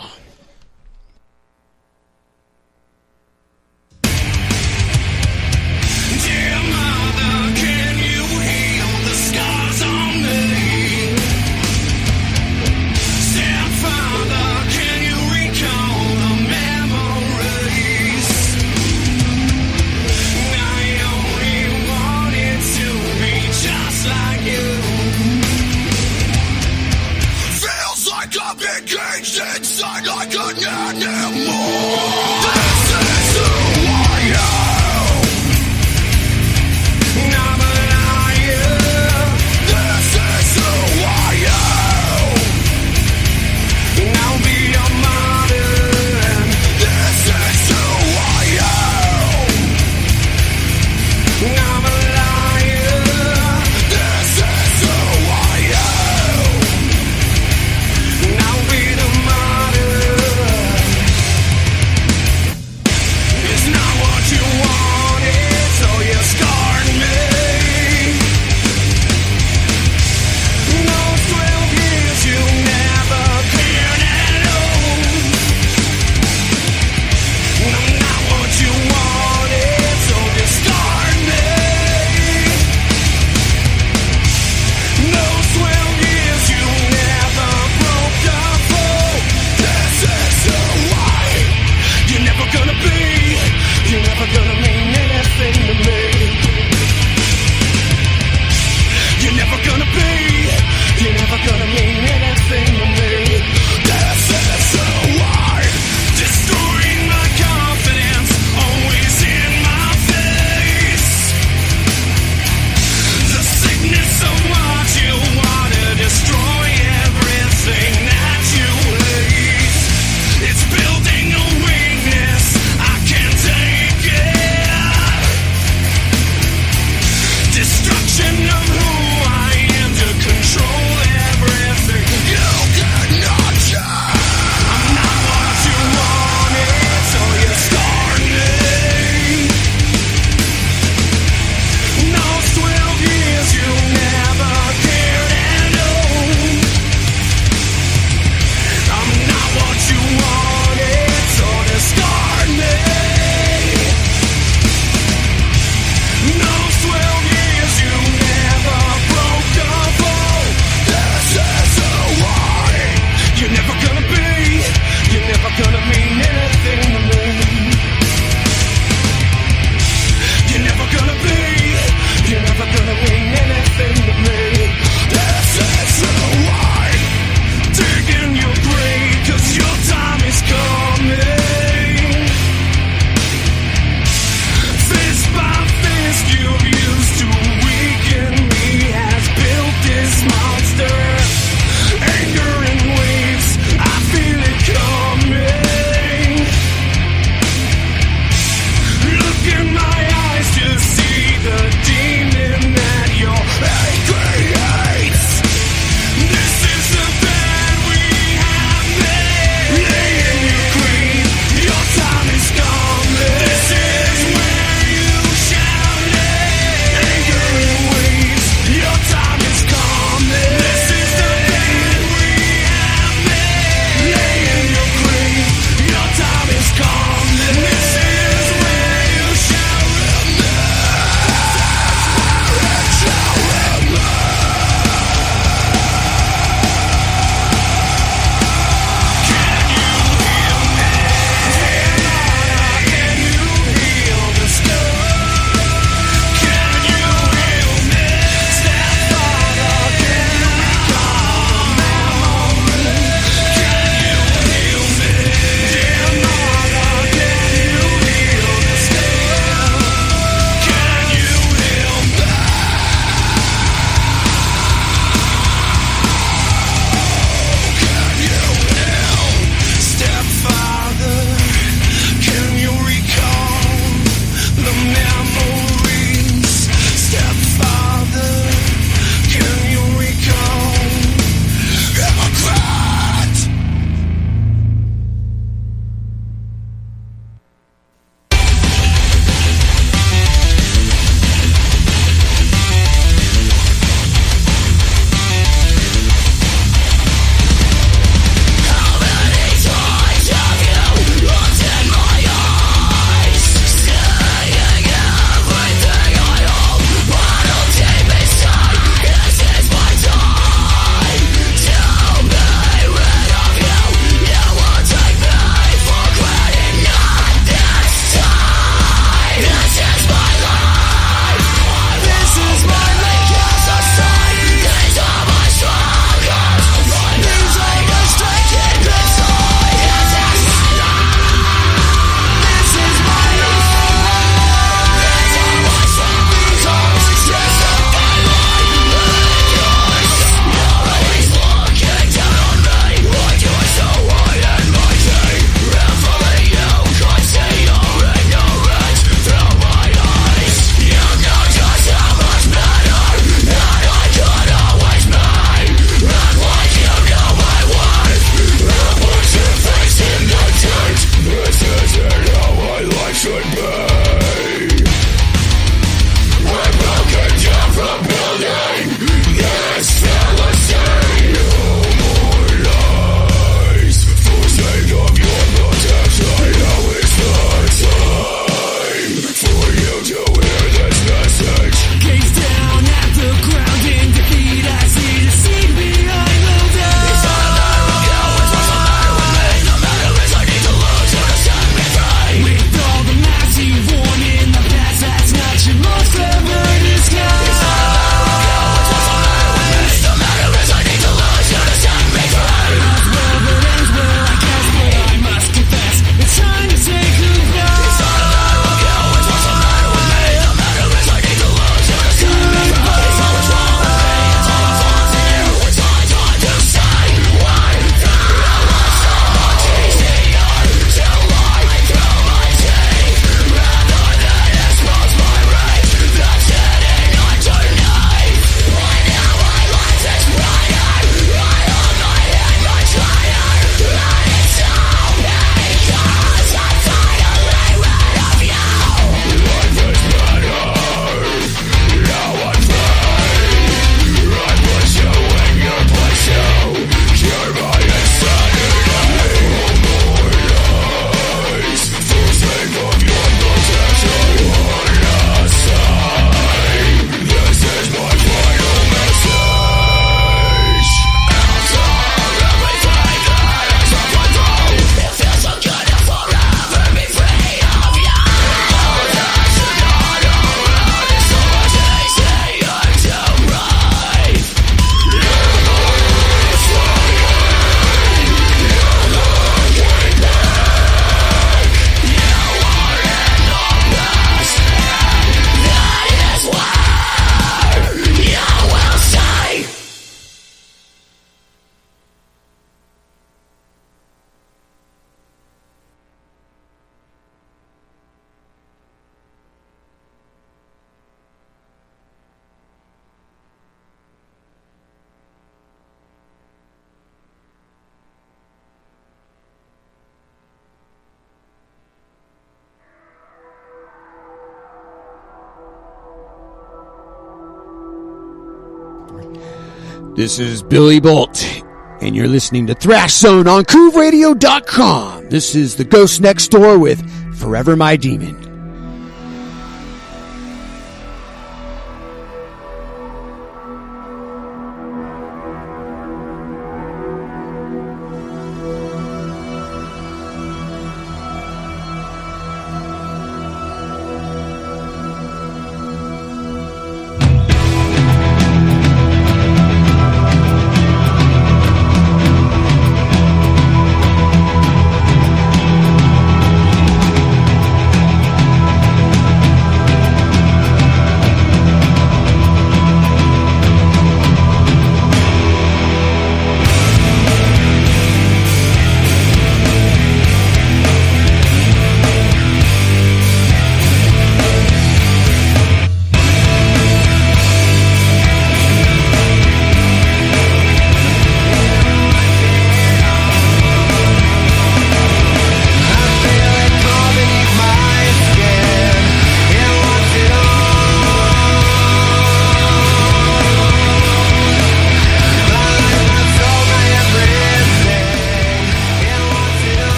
This is Billy Boldt, and you're listening to Thrash Zone on K O U V radio dot com. This is The Ghost Next Door with Forever My Demon.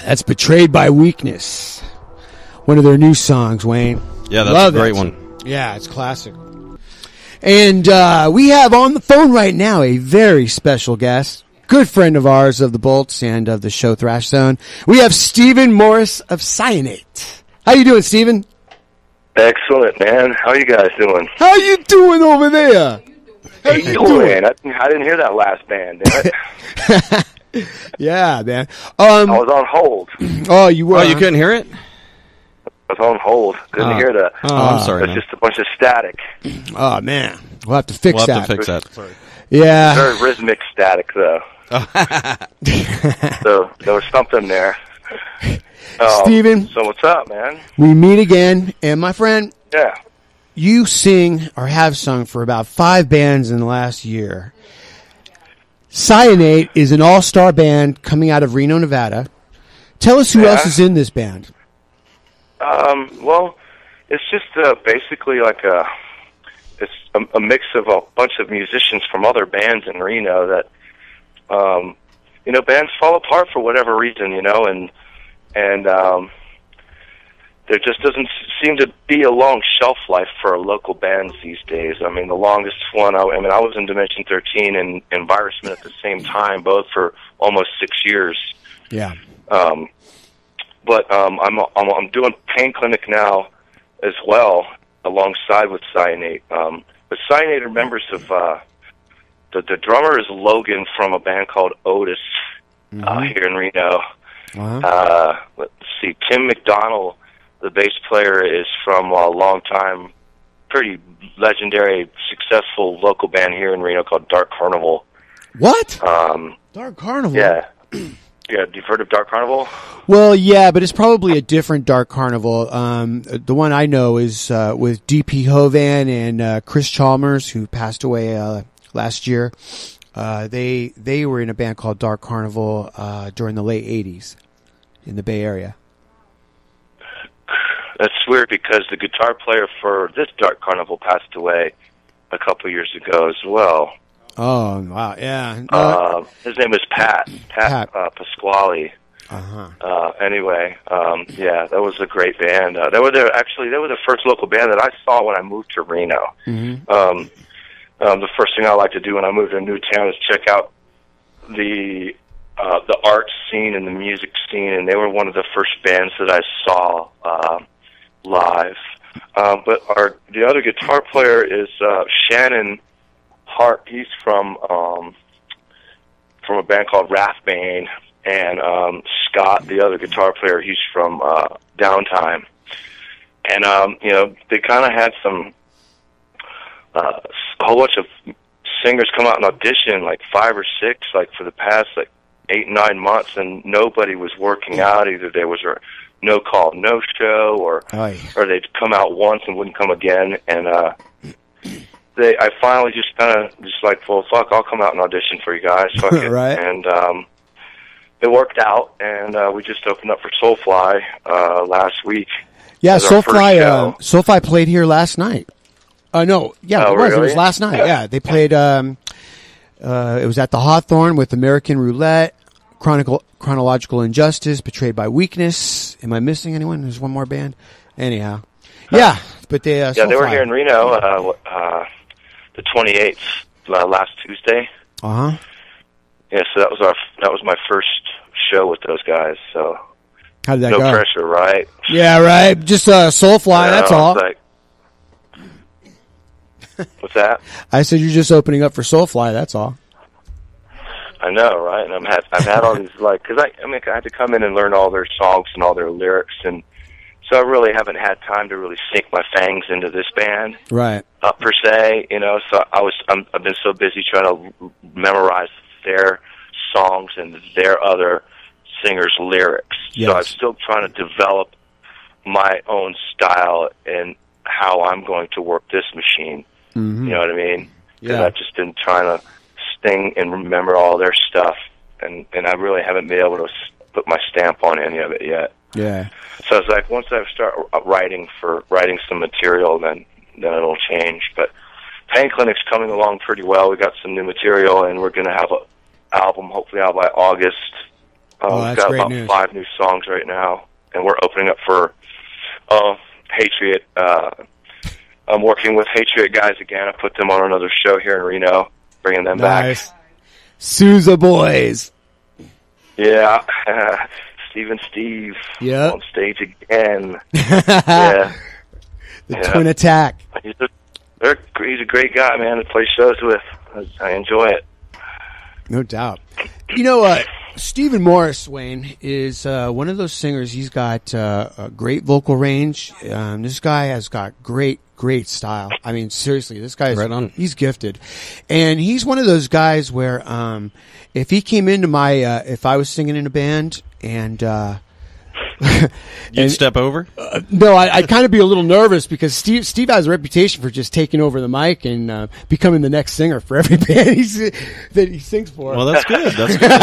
That's Betrayed by Weakness. One of their new songs, Wayne. Yeah, that's Love a great that. one. Yeah, it's classic. And uh, we have on the phone right now a very special guest, good friend of ours of the Bolts and of the show Thrash Zone. We have Stephen Morris of Cyanate. How you doing, Stephen? Excellent, man. How you guys doing? How you doing over there? How you doing? I, I didn't hear that last band, damn it. Yeah, man. Um, I was on hold. oh, you were? Oh, you couldn't hear it? I was on hold. Couldn't Oh. hear that. Oh, I'm sorry, It's man. just a bunch of static. Oh, man. We'll have to fix We'll that. have to fix that. Sorry. Yeah. Very rhythmic static, though. So there was something there. Um, Steven. So what's up, man? We meet again, and my friend, Yeah. you sing or have sung for about five bands in the last year. Cyanate is an all-star band coming out of Reno, Nevada. Tell us who Yeah. else is in this band. Um, well, it's just uh, basically like a it's a, a mix of a bunch of musicians from other bands in Reno that, um, you know, bands fall apart for whatever reason, you know, and and um, there just doesn't seem to be a long shelf life for local bands these days. I mean, the longest one, I, I mean, I was in Dimension thirteen and, and Virusman at the same time, both for almost six years. Yeah. Um, but um, I'm, I'm I'm doing Pain Clinic now as well, alongside with Cyanate. Um, but Cyanate are members of uh, the the drummer is Logan from a band called Otis Mm-hmm. uh, here in Reno. Uh-huh. Uh, let's see, Tim McDonald, the bass player, is from a long time, pretty legendary, successful local band here in Reno called Dark Carnival. What? Um, Dark Carnival? yeah. Yeah, you've heard of Dark Carnival? Well, yeah, but it's probably a different Dark Carnival. Um, the one I know is uh, with D P Hovan and uh, Chris Chalmers, who passed away uh, last year. Uh, they they were in a band called Dark Carnival uh, during the late eighties in the Bay Area. That's weird because the guitar player for this Dark Carnival passed away a couple years ago as well. Oh, wow, yeah. Uh, Uh, his name is Pat, Pat, Pat. Uh, Pasquale. uh-huh. Uh, anyway, um, yeah, that was a great band. Uh, they were there, actually, they were the first local band that I saw when I moved to Reno. Mm-hmm. Um, um, the first thing I like to do when I move to a new town is check out the uh, the art scene and the music scene, and they were one of the first bands that I saw uh, live. Uh, but our the other guitar player is uh, Shannon Hart. He's from um, from a band called Rathbane, and um, Scott, the other guitar player, he's from uh, Downtime. And um, you know, they kind of had some uh, a whole bunch of singers come out and audition, like five or six, like for the past like eight nine months, and nobody was working out. Either there was a no call, no show, or Aye. or they'd come out once and wouldn't come again. And uh, they, I finally just kind of just like, well, fuck, I'll come out and audition for you guys, fuck it. Right. And um, it worked out, and uh, we just opened up for Soulfly uh, last week. Yeah, as our first Soulfly, show. uh, Soulfly played here last night. Uh, no, yeah, Oh, it was. It really? was last night. Yeah, they played. Um, uh, it was at the Hawthorne with American Roulette, Chronicle, Chronological Injustice, Betrayed by Weakness. Am I missing anyone? There's one more band. Anyhow, yeah, but they. Uh, Yeah, they were Soulfly. here in Reno uh, uh, the twenty-eighth, uh, last Tuesday. Uh huh. Yeah, so that was our that was my first show with those guys. So How did that no go? pressure, right? Yeah, right. Just uh, Soulfly. You That's know, all. it's like- what's that? I said you're just opening up for Soulfly. That's all. I know, right? And I'm had I've had all these like because I I mean I had to come in and learn all their songs and all their lyrics, and so I really haven't had time to really sink my fangs into this band Right. uh, per se. You know, so I was I'm, I've been so busy trying to memorize their songs and their other singers' lyrics. Yes. So I'm still trying to develop my own style and how I'm going to work this machine. Mm-hmm. You know what I mean? Because Yeah. I've just been trying to sting and remember all their stuff, and and I really haven't been able to s- put my stamp on any of it yet. Yeah. So it's like once I start writing for writing some material, then then it'll change. But Pain Clinic's coming along pretty well. We got some new material, and we're going to have an album hopefully out by August. Uh, Oh, we've that's got great about news. five new songs right now, and we're opening up for uh, Patriot. Uh, I'm working with Patriot guys again. I put them on another show here in Reno, bringing them Nice. back. Sousa Boys. Yeah, Steve and Steve Yep. on stage again. Yeah, The Yeah. Twin Attack. he's a, they're, he's a great guy, man, to play shows with. I, I enjoy it. No doubt. You know, uh, Stephen Morris, Wayne, is uh, one of those singers. He's got uh, a great vocal range. Um, this guy has got great, great style. I mean, seriously, this guy's Right on. he's gifted, and he's one of those guys where um, if he came into my, uh, if I was singing in a band and. Uh, You'd and- step over? Uh, no, I, I'd kind of be a little nervous because Steve Steve has a reputation for just taking over the mic and uh, becoming the next singer for every band he's, that he sings for. Well, that's good. That's good.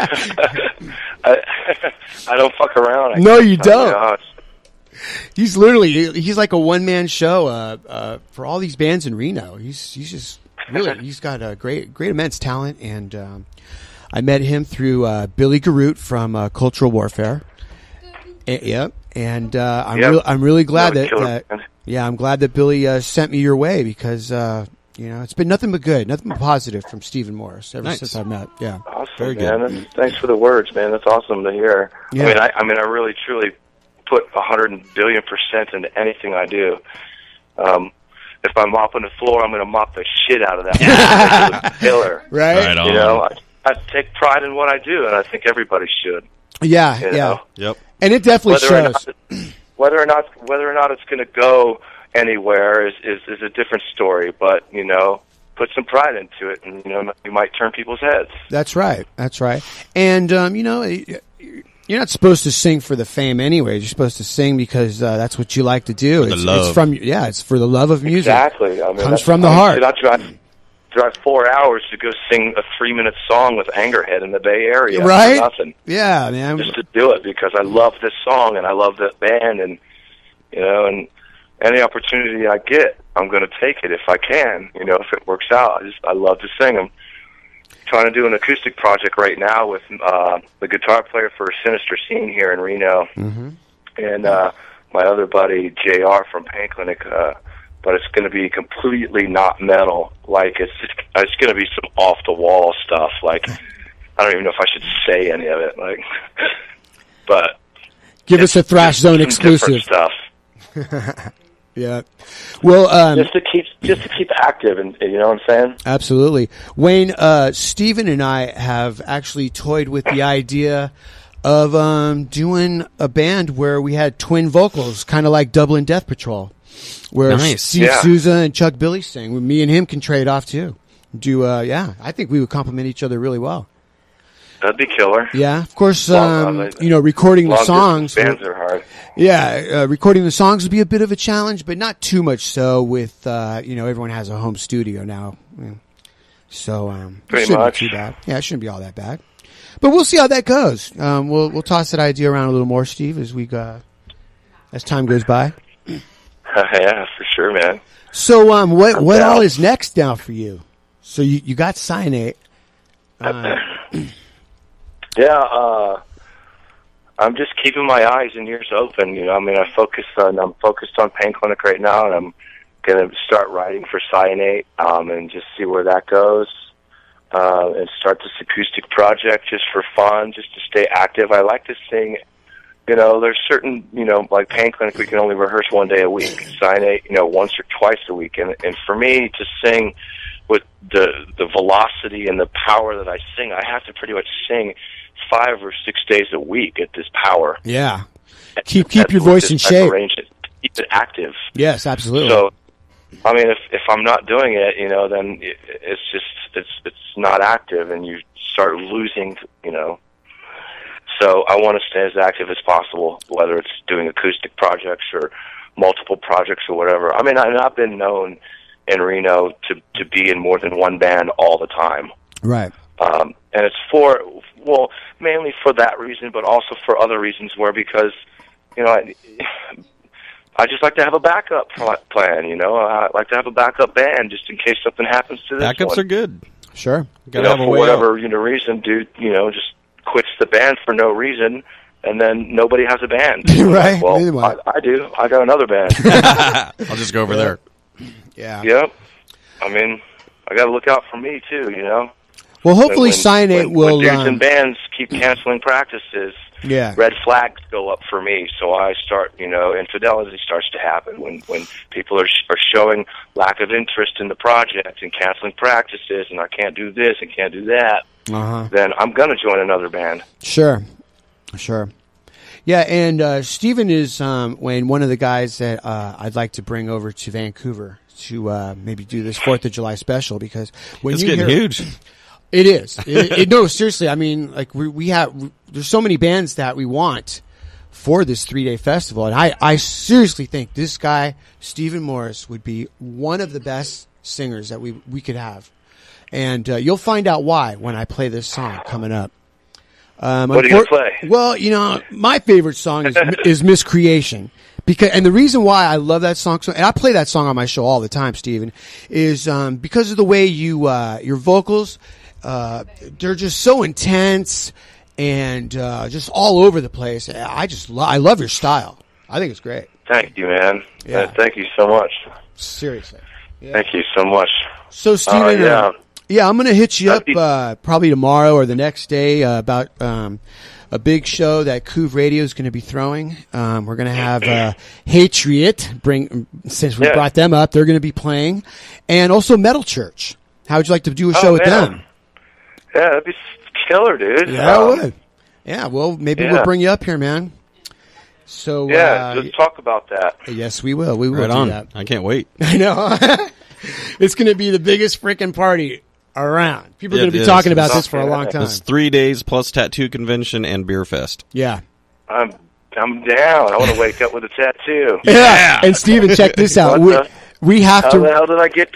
I, I don't fuck around. I No, guess. you I don't. mean, uh, He's literally he's like a one man show uh, uh, for all these bands in Reno. He's he's just really he's got a great great immense talent, and um, I met him through uh, Billy Garut from uh, Cultural Warfare. A- yep, and uh, I'm Yep. real I'm really glad Another that, killer that band. yeah I'm glad that Billy uh, sent me your way because uh, you know it's been nothing but good, nothing but positive from Stephen Morris ever Nice. since I met. Yeah, Awesome, very man. good. That's, thanks for the words, man. That's awesome to hear. Yeah. I mean, I, I mean, I really, truly put a hundred billion percent into anything I do. Um, if I'm mopping the floor, I'm going to mop the shit out of that. It's killer, Right? Right on. you know. I, I take pride in what I do, and I think everybody should. Yeah, You yeah, know? Yep. and it definitely Whether or shows. not, whether or not, whether or not it's going to go anywhere is, is is a different story. But you know, put some pride into it, and you know, you might turn people's heads. That's right. That's right. And um, you know, you're not supposed to sing for the fame anyway. You're supposed to sing because uh, that's what you like to do. For the it's, love. it's from yeah, it's for the love of music. Exactly. I mean, Comes that's- from the I mean, heart. Did I drive, drive four hours to go sing a three-minute song with Angerhead in the Bay Area? for Right? Nothing. Yeah, man. Just to do it because I love this song and I love that band, and you know, and any opportunity I get, I'm going to take it if I can. You know, if it works out, I just I love to sing them. Trying to do an acoustic project right now with uh, the guitar player for Sinister Scene here in Reno, Mm-hmm. and uh, my other buddy J R from Pain Clinic. Uh, but it's going to be completely not metal. Like it's just, it's going to be some off the wall stuff. Like I don't even know if I should say any of it. Like, but Give us a Thrash Zone some different exclusive. stuff. Yeah. Well, um, Just to keep just to keep active, and you know what I'm saying. absolutely. Wayne, uh, Steven and I have actually toyed with the idea of um, doing a band where we had twin vocals, kind of like Dublin Death Patrol, where Nice. Steve Yeah. Sousa and Chuck Billy sing. Where me and him can trade off too. Do uh, yeah, I think we would complement each other really well. That'd be killer. Yeah, of course. Long- Um, you know, recording the Long songs. distance bands are hard. Yeah, uh, recording the songs would be a bit of a challenge, but not too much so. With uh, you know, everyone has a home studio now, Yeah. so um, it Pretty shouldn't much. be too bad. Yeah, it shouldn't be all that bad. But we'll see how that goes. Um, we'll we'll toss that idea around a little more, Steve, as we go, as time goes by. Yeah, for sure, man. So, um, what I'm what down. all is next now for you? So you you got Cyanate. Uh, Yeah, uh, I'm just keeping my eyes and ears open. You know, I mean, I focus on I'm focused on Pain Clinic right now, and I'm gonna start writing for Cyanate, um, and just see where that goes, uh, and start this acoustic project just for fun, just to stay active. I like to sing. You know, there's certain, you know, like Pain Clinic, we can only rehearse one day a week. Cyanate, you know, once or twice a week, and and for me to sing with the the velocity and the power that I sing, I have to pretty much sing five or six days a week at this power. yeah, keep keep That's your what voice this in type shape. of range is, keep it active. Yes, absolutely. So, I mean, if if I'm not doing it, you know, then it, it's just it's it's not active, and you start losing, you know. So I want to stay as active as possible, whether it's doing acoustic projects or multiple projects or whatever. I mean, I've not been known in Reno to to be in more than one band all the time. Right. Um, and it's for, well, mainly for that reason, but also for other reasons where, because, you know, I, I just like to have a backup pl- plan, you know, I like to have a backup band just in case something happens to this Backups one. are good. Sure. You Gotta know, have a for way whatever, you know, reason, dude, you know, just quits the band for no reason, and then nobody has a band. Right. Well, I, I do. I got another band. I'll just go over there. Yeah. Yep. I mean, I got to look out for me too, you know. Well, hopefully, when, Cyanate when, will. When dudes um, and bands keep canceling practices, yeah. red flags go up for me. So I start, you know, infidelity starts to happen when when people are are showing lack of interest in the project and canceling practices, and I can't do this and can't do that. Uh-huh. Then I'm gonna join another band. Sure, sure. Yeah, and uh, Steven is um, when one of the guys that uh, I'd like to bring over to Vancouver to uh, maybe do this Fourth of July special, because when It's you getting hear, huge. It is. It, it, no, seriously. I mean, like we, we have. There's so many bands that we want for this three day festival, and I, I seriously think this guy Stephen Morris would be one of the best singers that we we could have, and uh, you'll find out why when I play this song coming up. Um, what are you gonna play? Well, you know, my favorite song is is Miscreation. Because, and the reason why I love that song, so, and I play that song on my show all the time, Steven, is um, because of the way you, uh, your vocals, uh, they're just so intense and uh, just all over the place. I just, lo- I love your style. I think it's great. Thank you, man. Yeah. Uh, thank you so much. Seriously. Yeah. Thank you so much. So, Steven, uh, yeah. uh, yeah, I'm going to hit you up That'd be- uh, probably tomorrow or the next day uh, about um, a big show that K O U V Radio is going to be throwing. Um, we're going to have uh, Hatriot, bring, since we Yeah. brought them up, they're going to be playing. And also Metal Church. How would you like to do a Oh, show with man. them? Yeah, that'd be killer, dude. Yeah, I Um, would. Yeah, well, maybe yeah. we'll bring you up here, man. So, Yeah, uh, let's talk about that. yes, we will. We will Right do on. that. I can't wait. I know. It's going to be the biggest freaking party around. People are Yeah, going to it be is. talking about It's- this for a long time. It's three days plus tattoo convention and beer fest. Yeah. I'm I'm down. I want to wake up with a tattoo. Yeah. And Steven, check this out. What We, the- we have How the to. hell did I get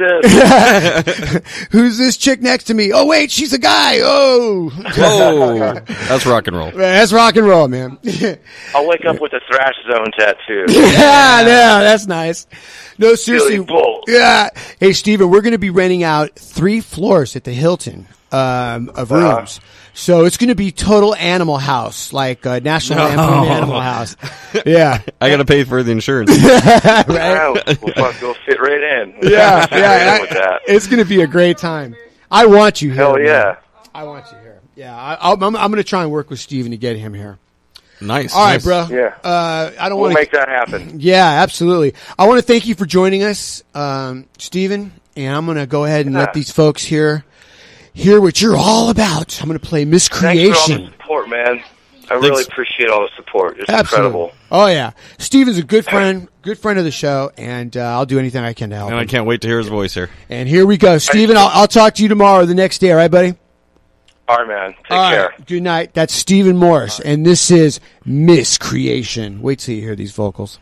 this? Who's this chick next to me? Oh, wait, she's a guy. Oh. Whoa, that's rock and roll. That's rock and roll, man. I'll wake up with a Thrash Zone tattoo. Yeah, no, that's nice. No, seriously. Billy Boldt. Yeah. Hey, Steven, we're going to be renting out three floors at the Hilton um, of Uh-huh. rooms. So it's going to be total Animal House, like uh, National Lampoon Animal House. Yeah. I got to pay for the insurance. Right? Wow, we'll fuck, go fit right in. Yeah, Fit right yeah. in with that. It's going to be a great time. I want you here. Hell man. yeah. I want you here. Yeah, I, I'll, I'm, I'm going to try and work with Steven to get him here. Nice. All right, nice. bro. Yeah. Uh, I don't We'll want make to. that happen. Yeah, absolutely. I want to thank you for joining us, um, Steven, and I'm going to go ahead and Yeah. let these folks hear hear what you're all about. I'm going to play Thanks for all Miscreation. the support, man. I really Thanks. appreciate all the support. It's Absolutely. incredible. Oh yeah, Steven's a good friend, good friend of the show, and uh, I'll do anything I can to help And I him. can't wait to hear his voice here. And here we go, Steven. I'll, I'll talk to you tomorrow, or the next day. All right, buddy. All right, man. Take All care. right. Good night. That's Steven Morris, and this is Miscreation. Wait till you hear these vocals.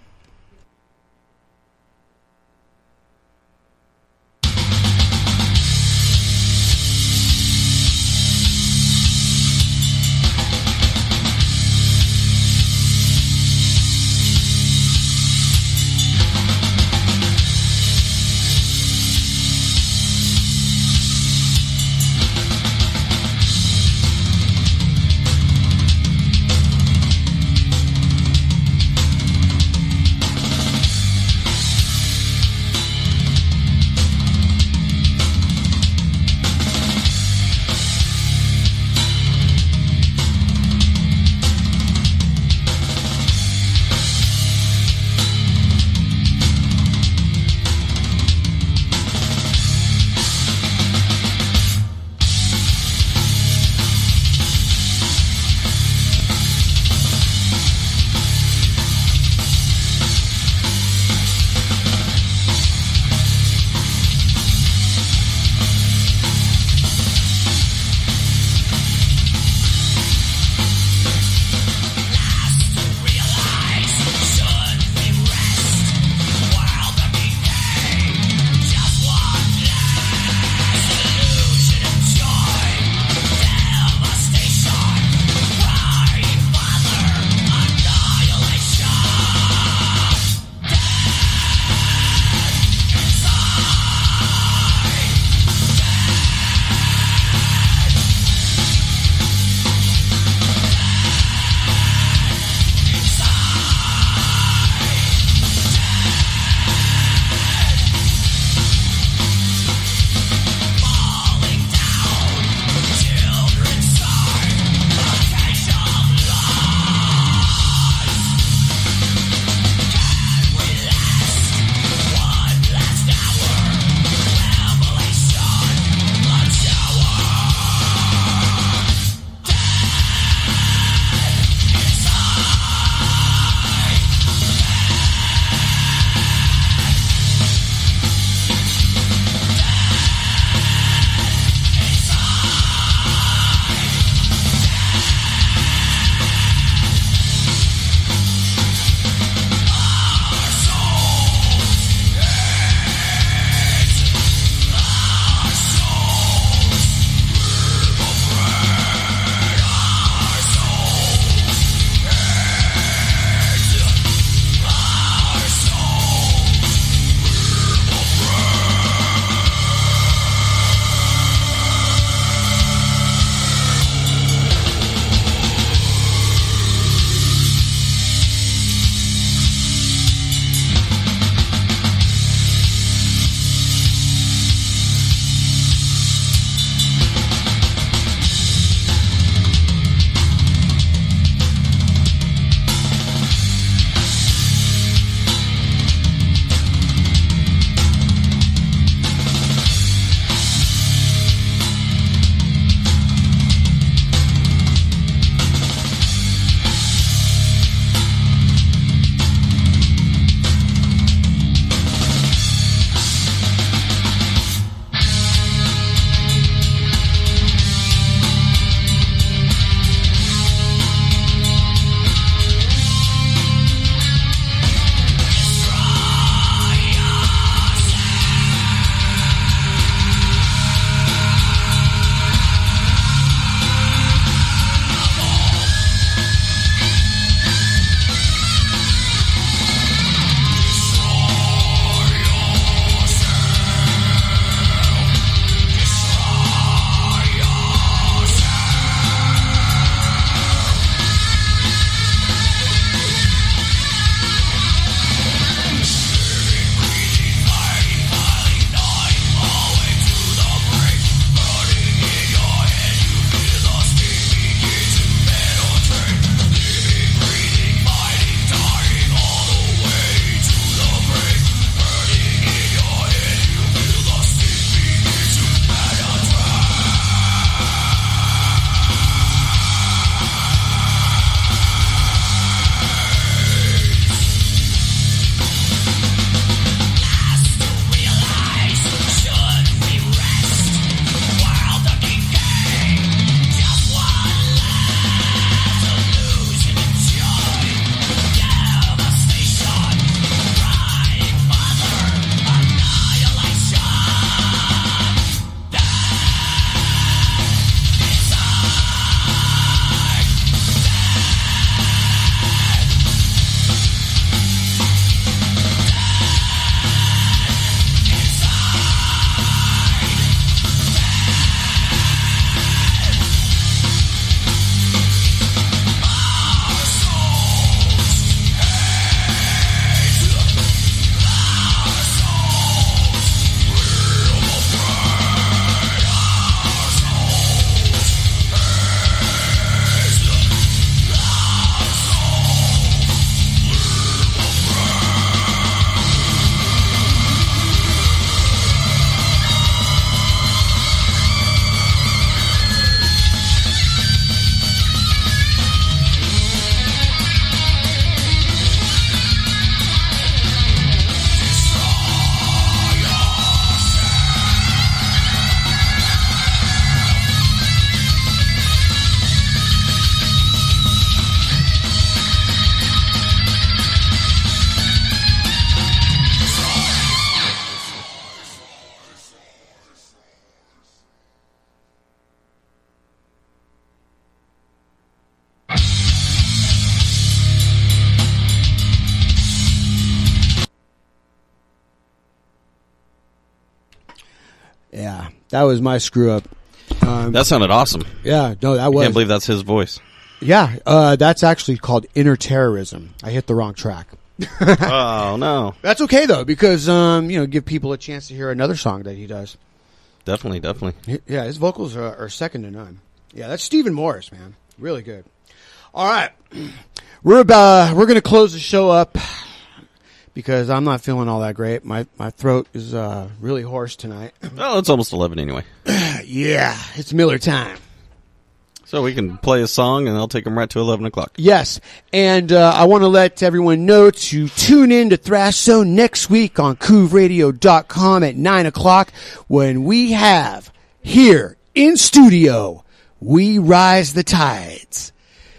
That was my screw up. Um, That sounded awesome. yeah, no, that I was. can't believe that's his voice. Yeah, uh, that's actually called Inner Terrorism. I hit the wrong track. Oh, no. That's okay though, because um, you know, give people a chance to hear another song that he does. Definitely, definitely. Yeah, his vocals are, are second to none. Yeah, that's Stephen Morris, man. Really good. All right, we're about we're gonna close the show up because I'm not feeling all that great. My my throat is uh, really hoarse tonight. Well, it's almost eleven anyway. Yeah, it's Miller time. So we can play a song, and I'll take them right to eleven o'clock. Yes, and uh, I want to let everyone know to tune in to Thrash Zone next week on K O U V radio dot com at nine o'clock when we have, here in studio, We Rise the Tides.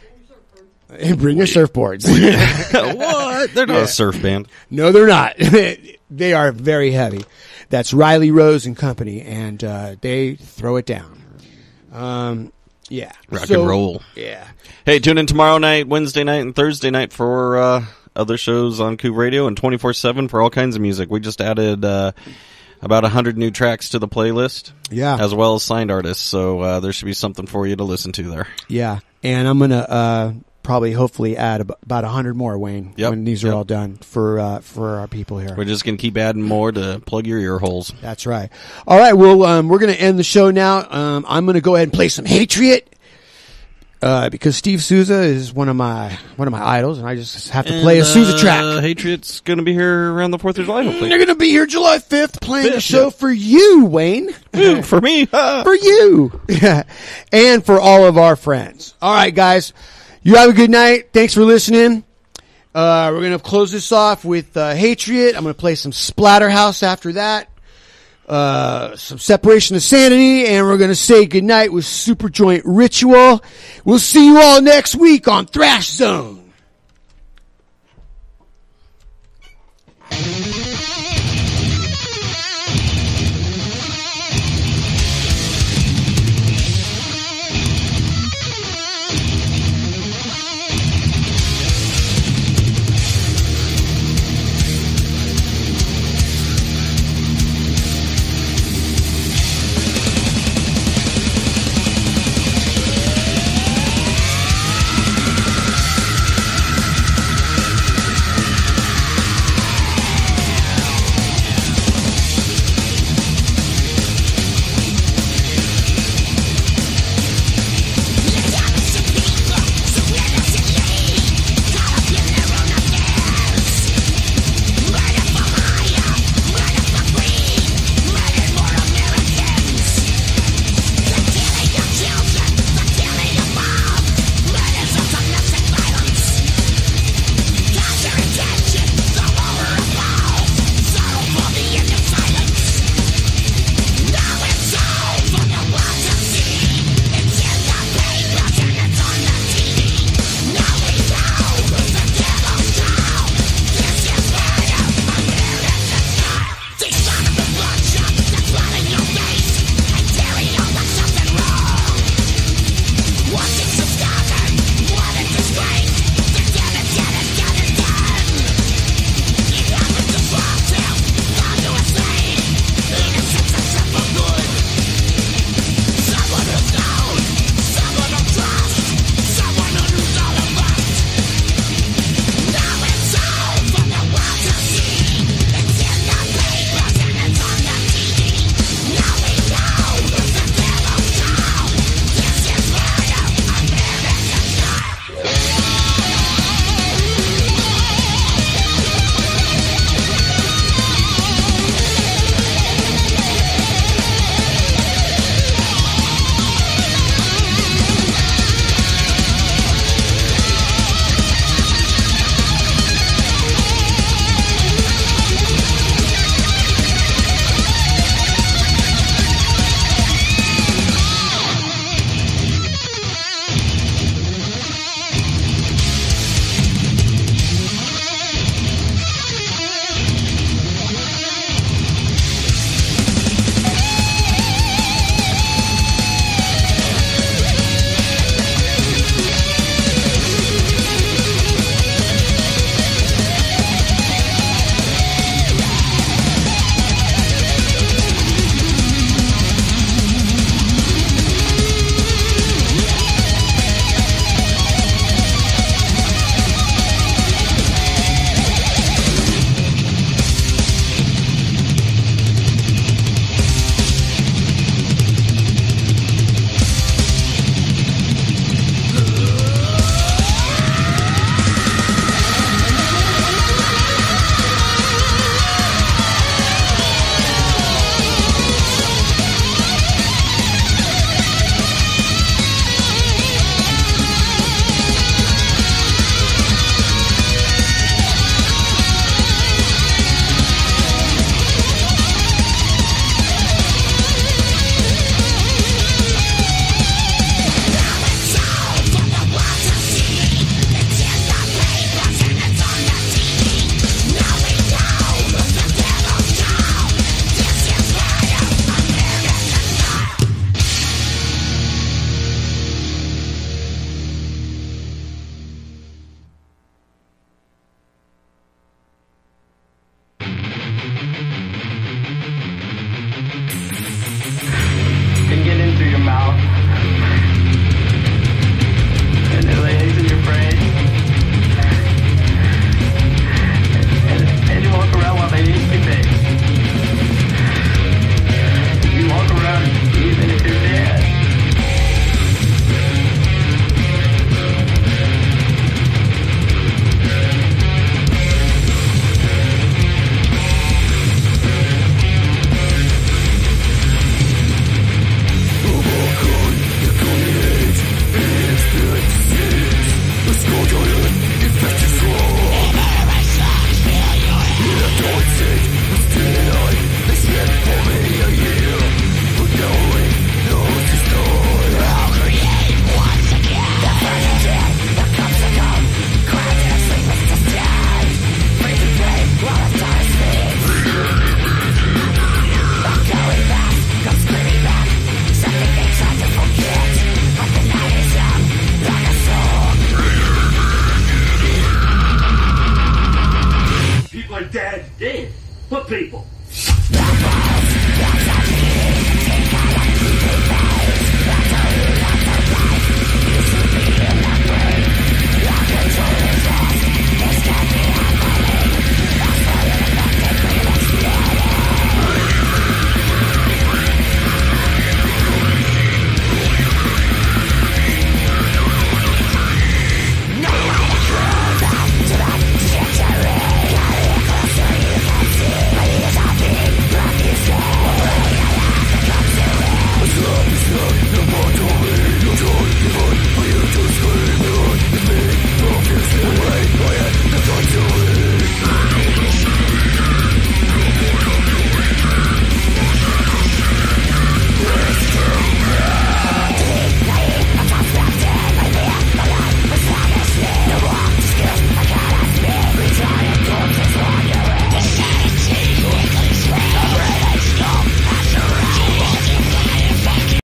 And bring your surfboards. What? They're not Yeah. a surf band. No, they're not. They are very heavy. That's Riley Rose and Company, and uh, they throw it down. Um... Yeah. Rock So- and roll. Yeah. Hey, tune in tomorrow night, Wednesday night, and Thursday night for uh, other shows on K O U V Radio and twenty-four seven for all kinds of music. We just added uh, about one hundred new tracks to the playlist, Yeah. as well as signed artists, so uh, there should be something for you to listen to there. Yeah. And I'm going to uh, probably, hopefully, add ab- about one hundred more, Wayne, Yep. when these are Yep. all done for uh, for our people here. We're just going to keep adding more to plug your ear holes. That's right. All right. Well, um, we're going to end the show now. Um, I'm going to go ahead and play some Hatriot. Uh, because Steve Souza is one of my one of my idols, and I just have to play a Souza track. Uh, Hatriot's going to be here around the fourth of July, hopefully. They're going to be here July fifth playing a Fifth, show yeah. for you, Wayne. Ooh, for me. For you. Yeah. And for all of our friends. All right, guys. You have a good night. Thanks for listening. Uh, we're going to close this off with uh, Hatriot. I'm going to play some Splatterhouse after that. Uh, some Separation of Sanity, and we're going to say goodnight with Super Joint Ritual. We'll see you all next week on Thrash Zone. people.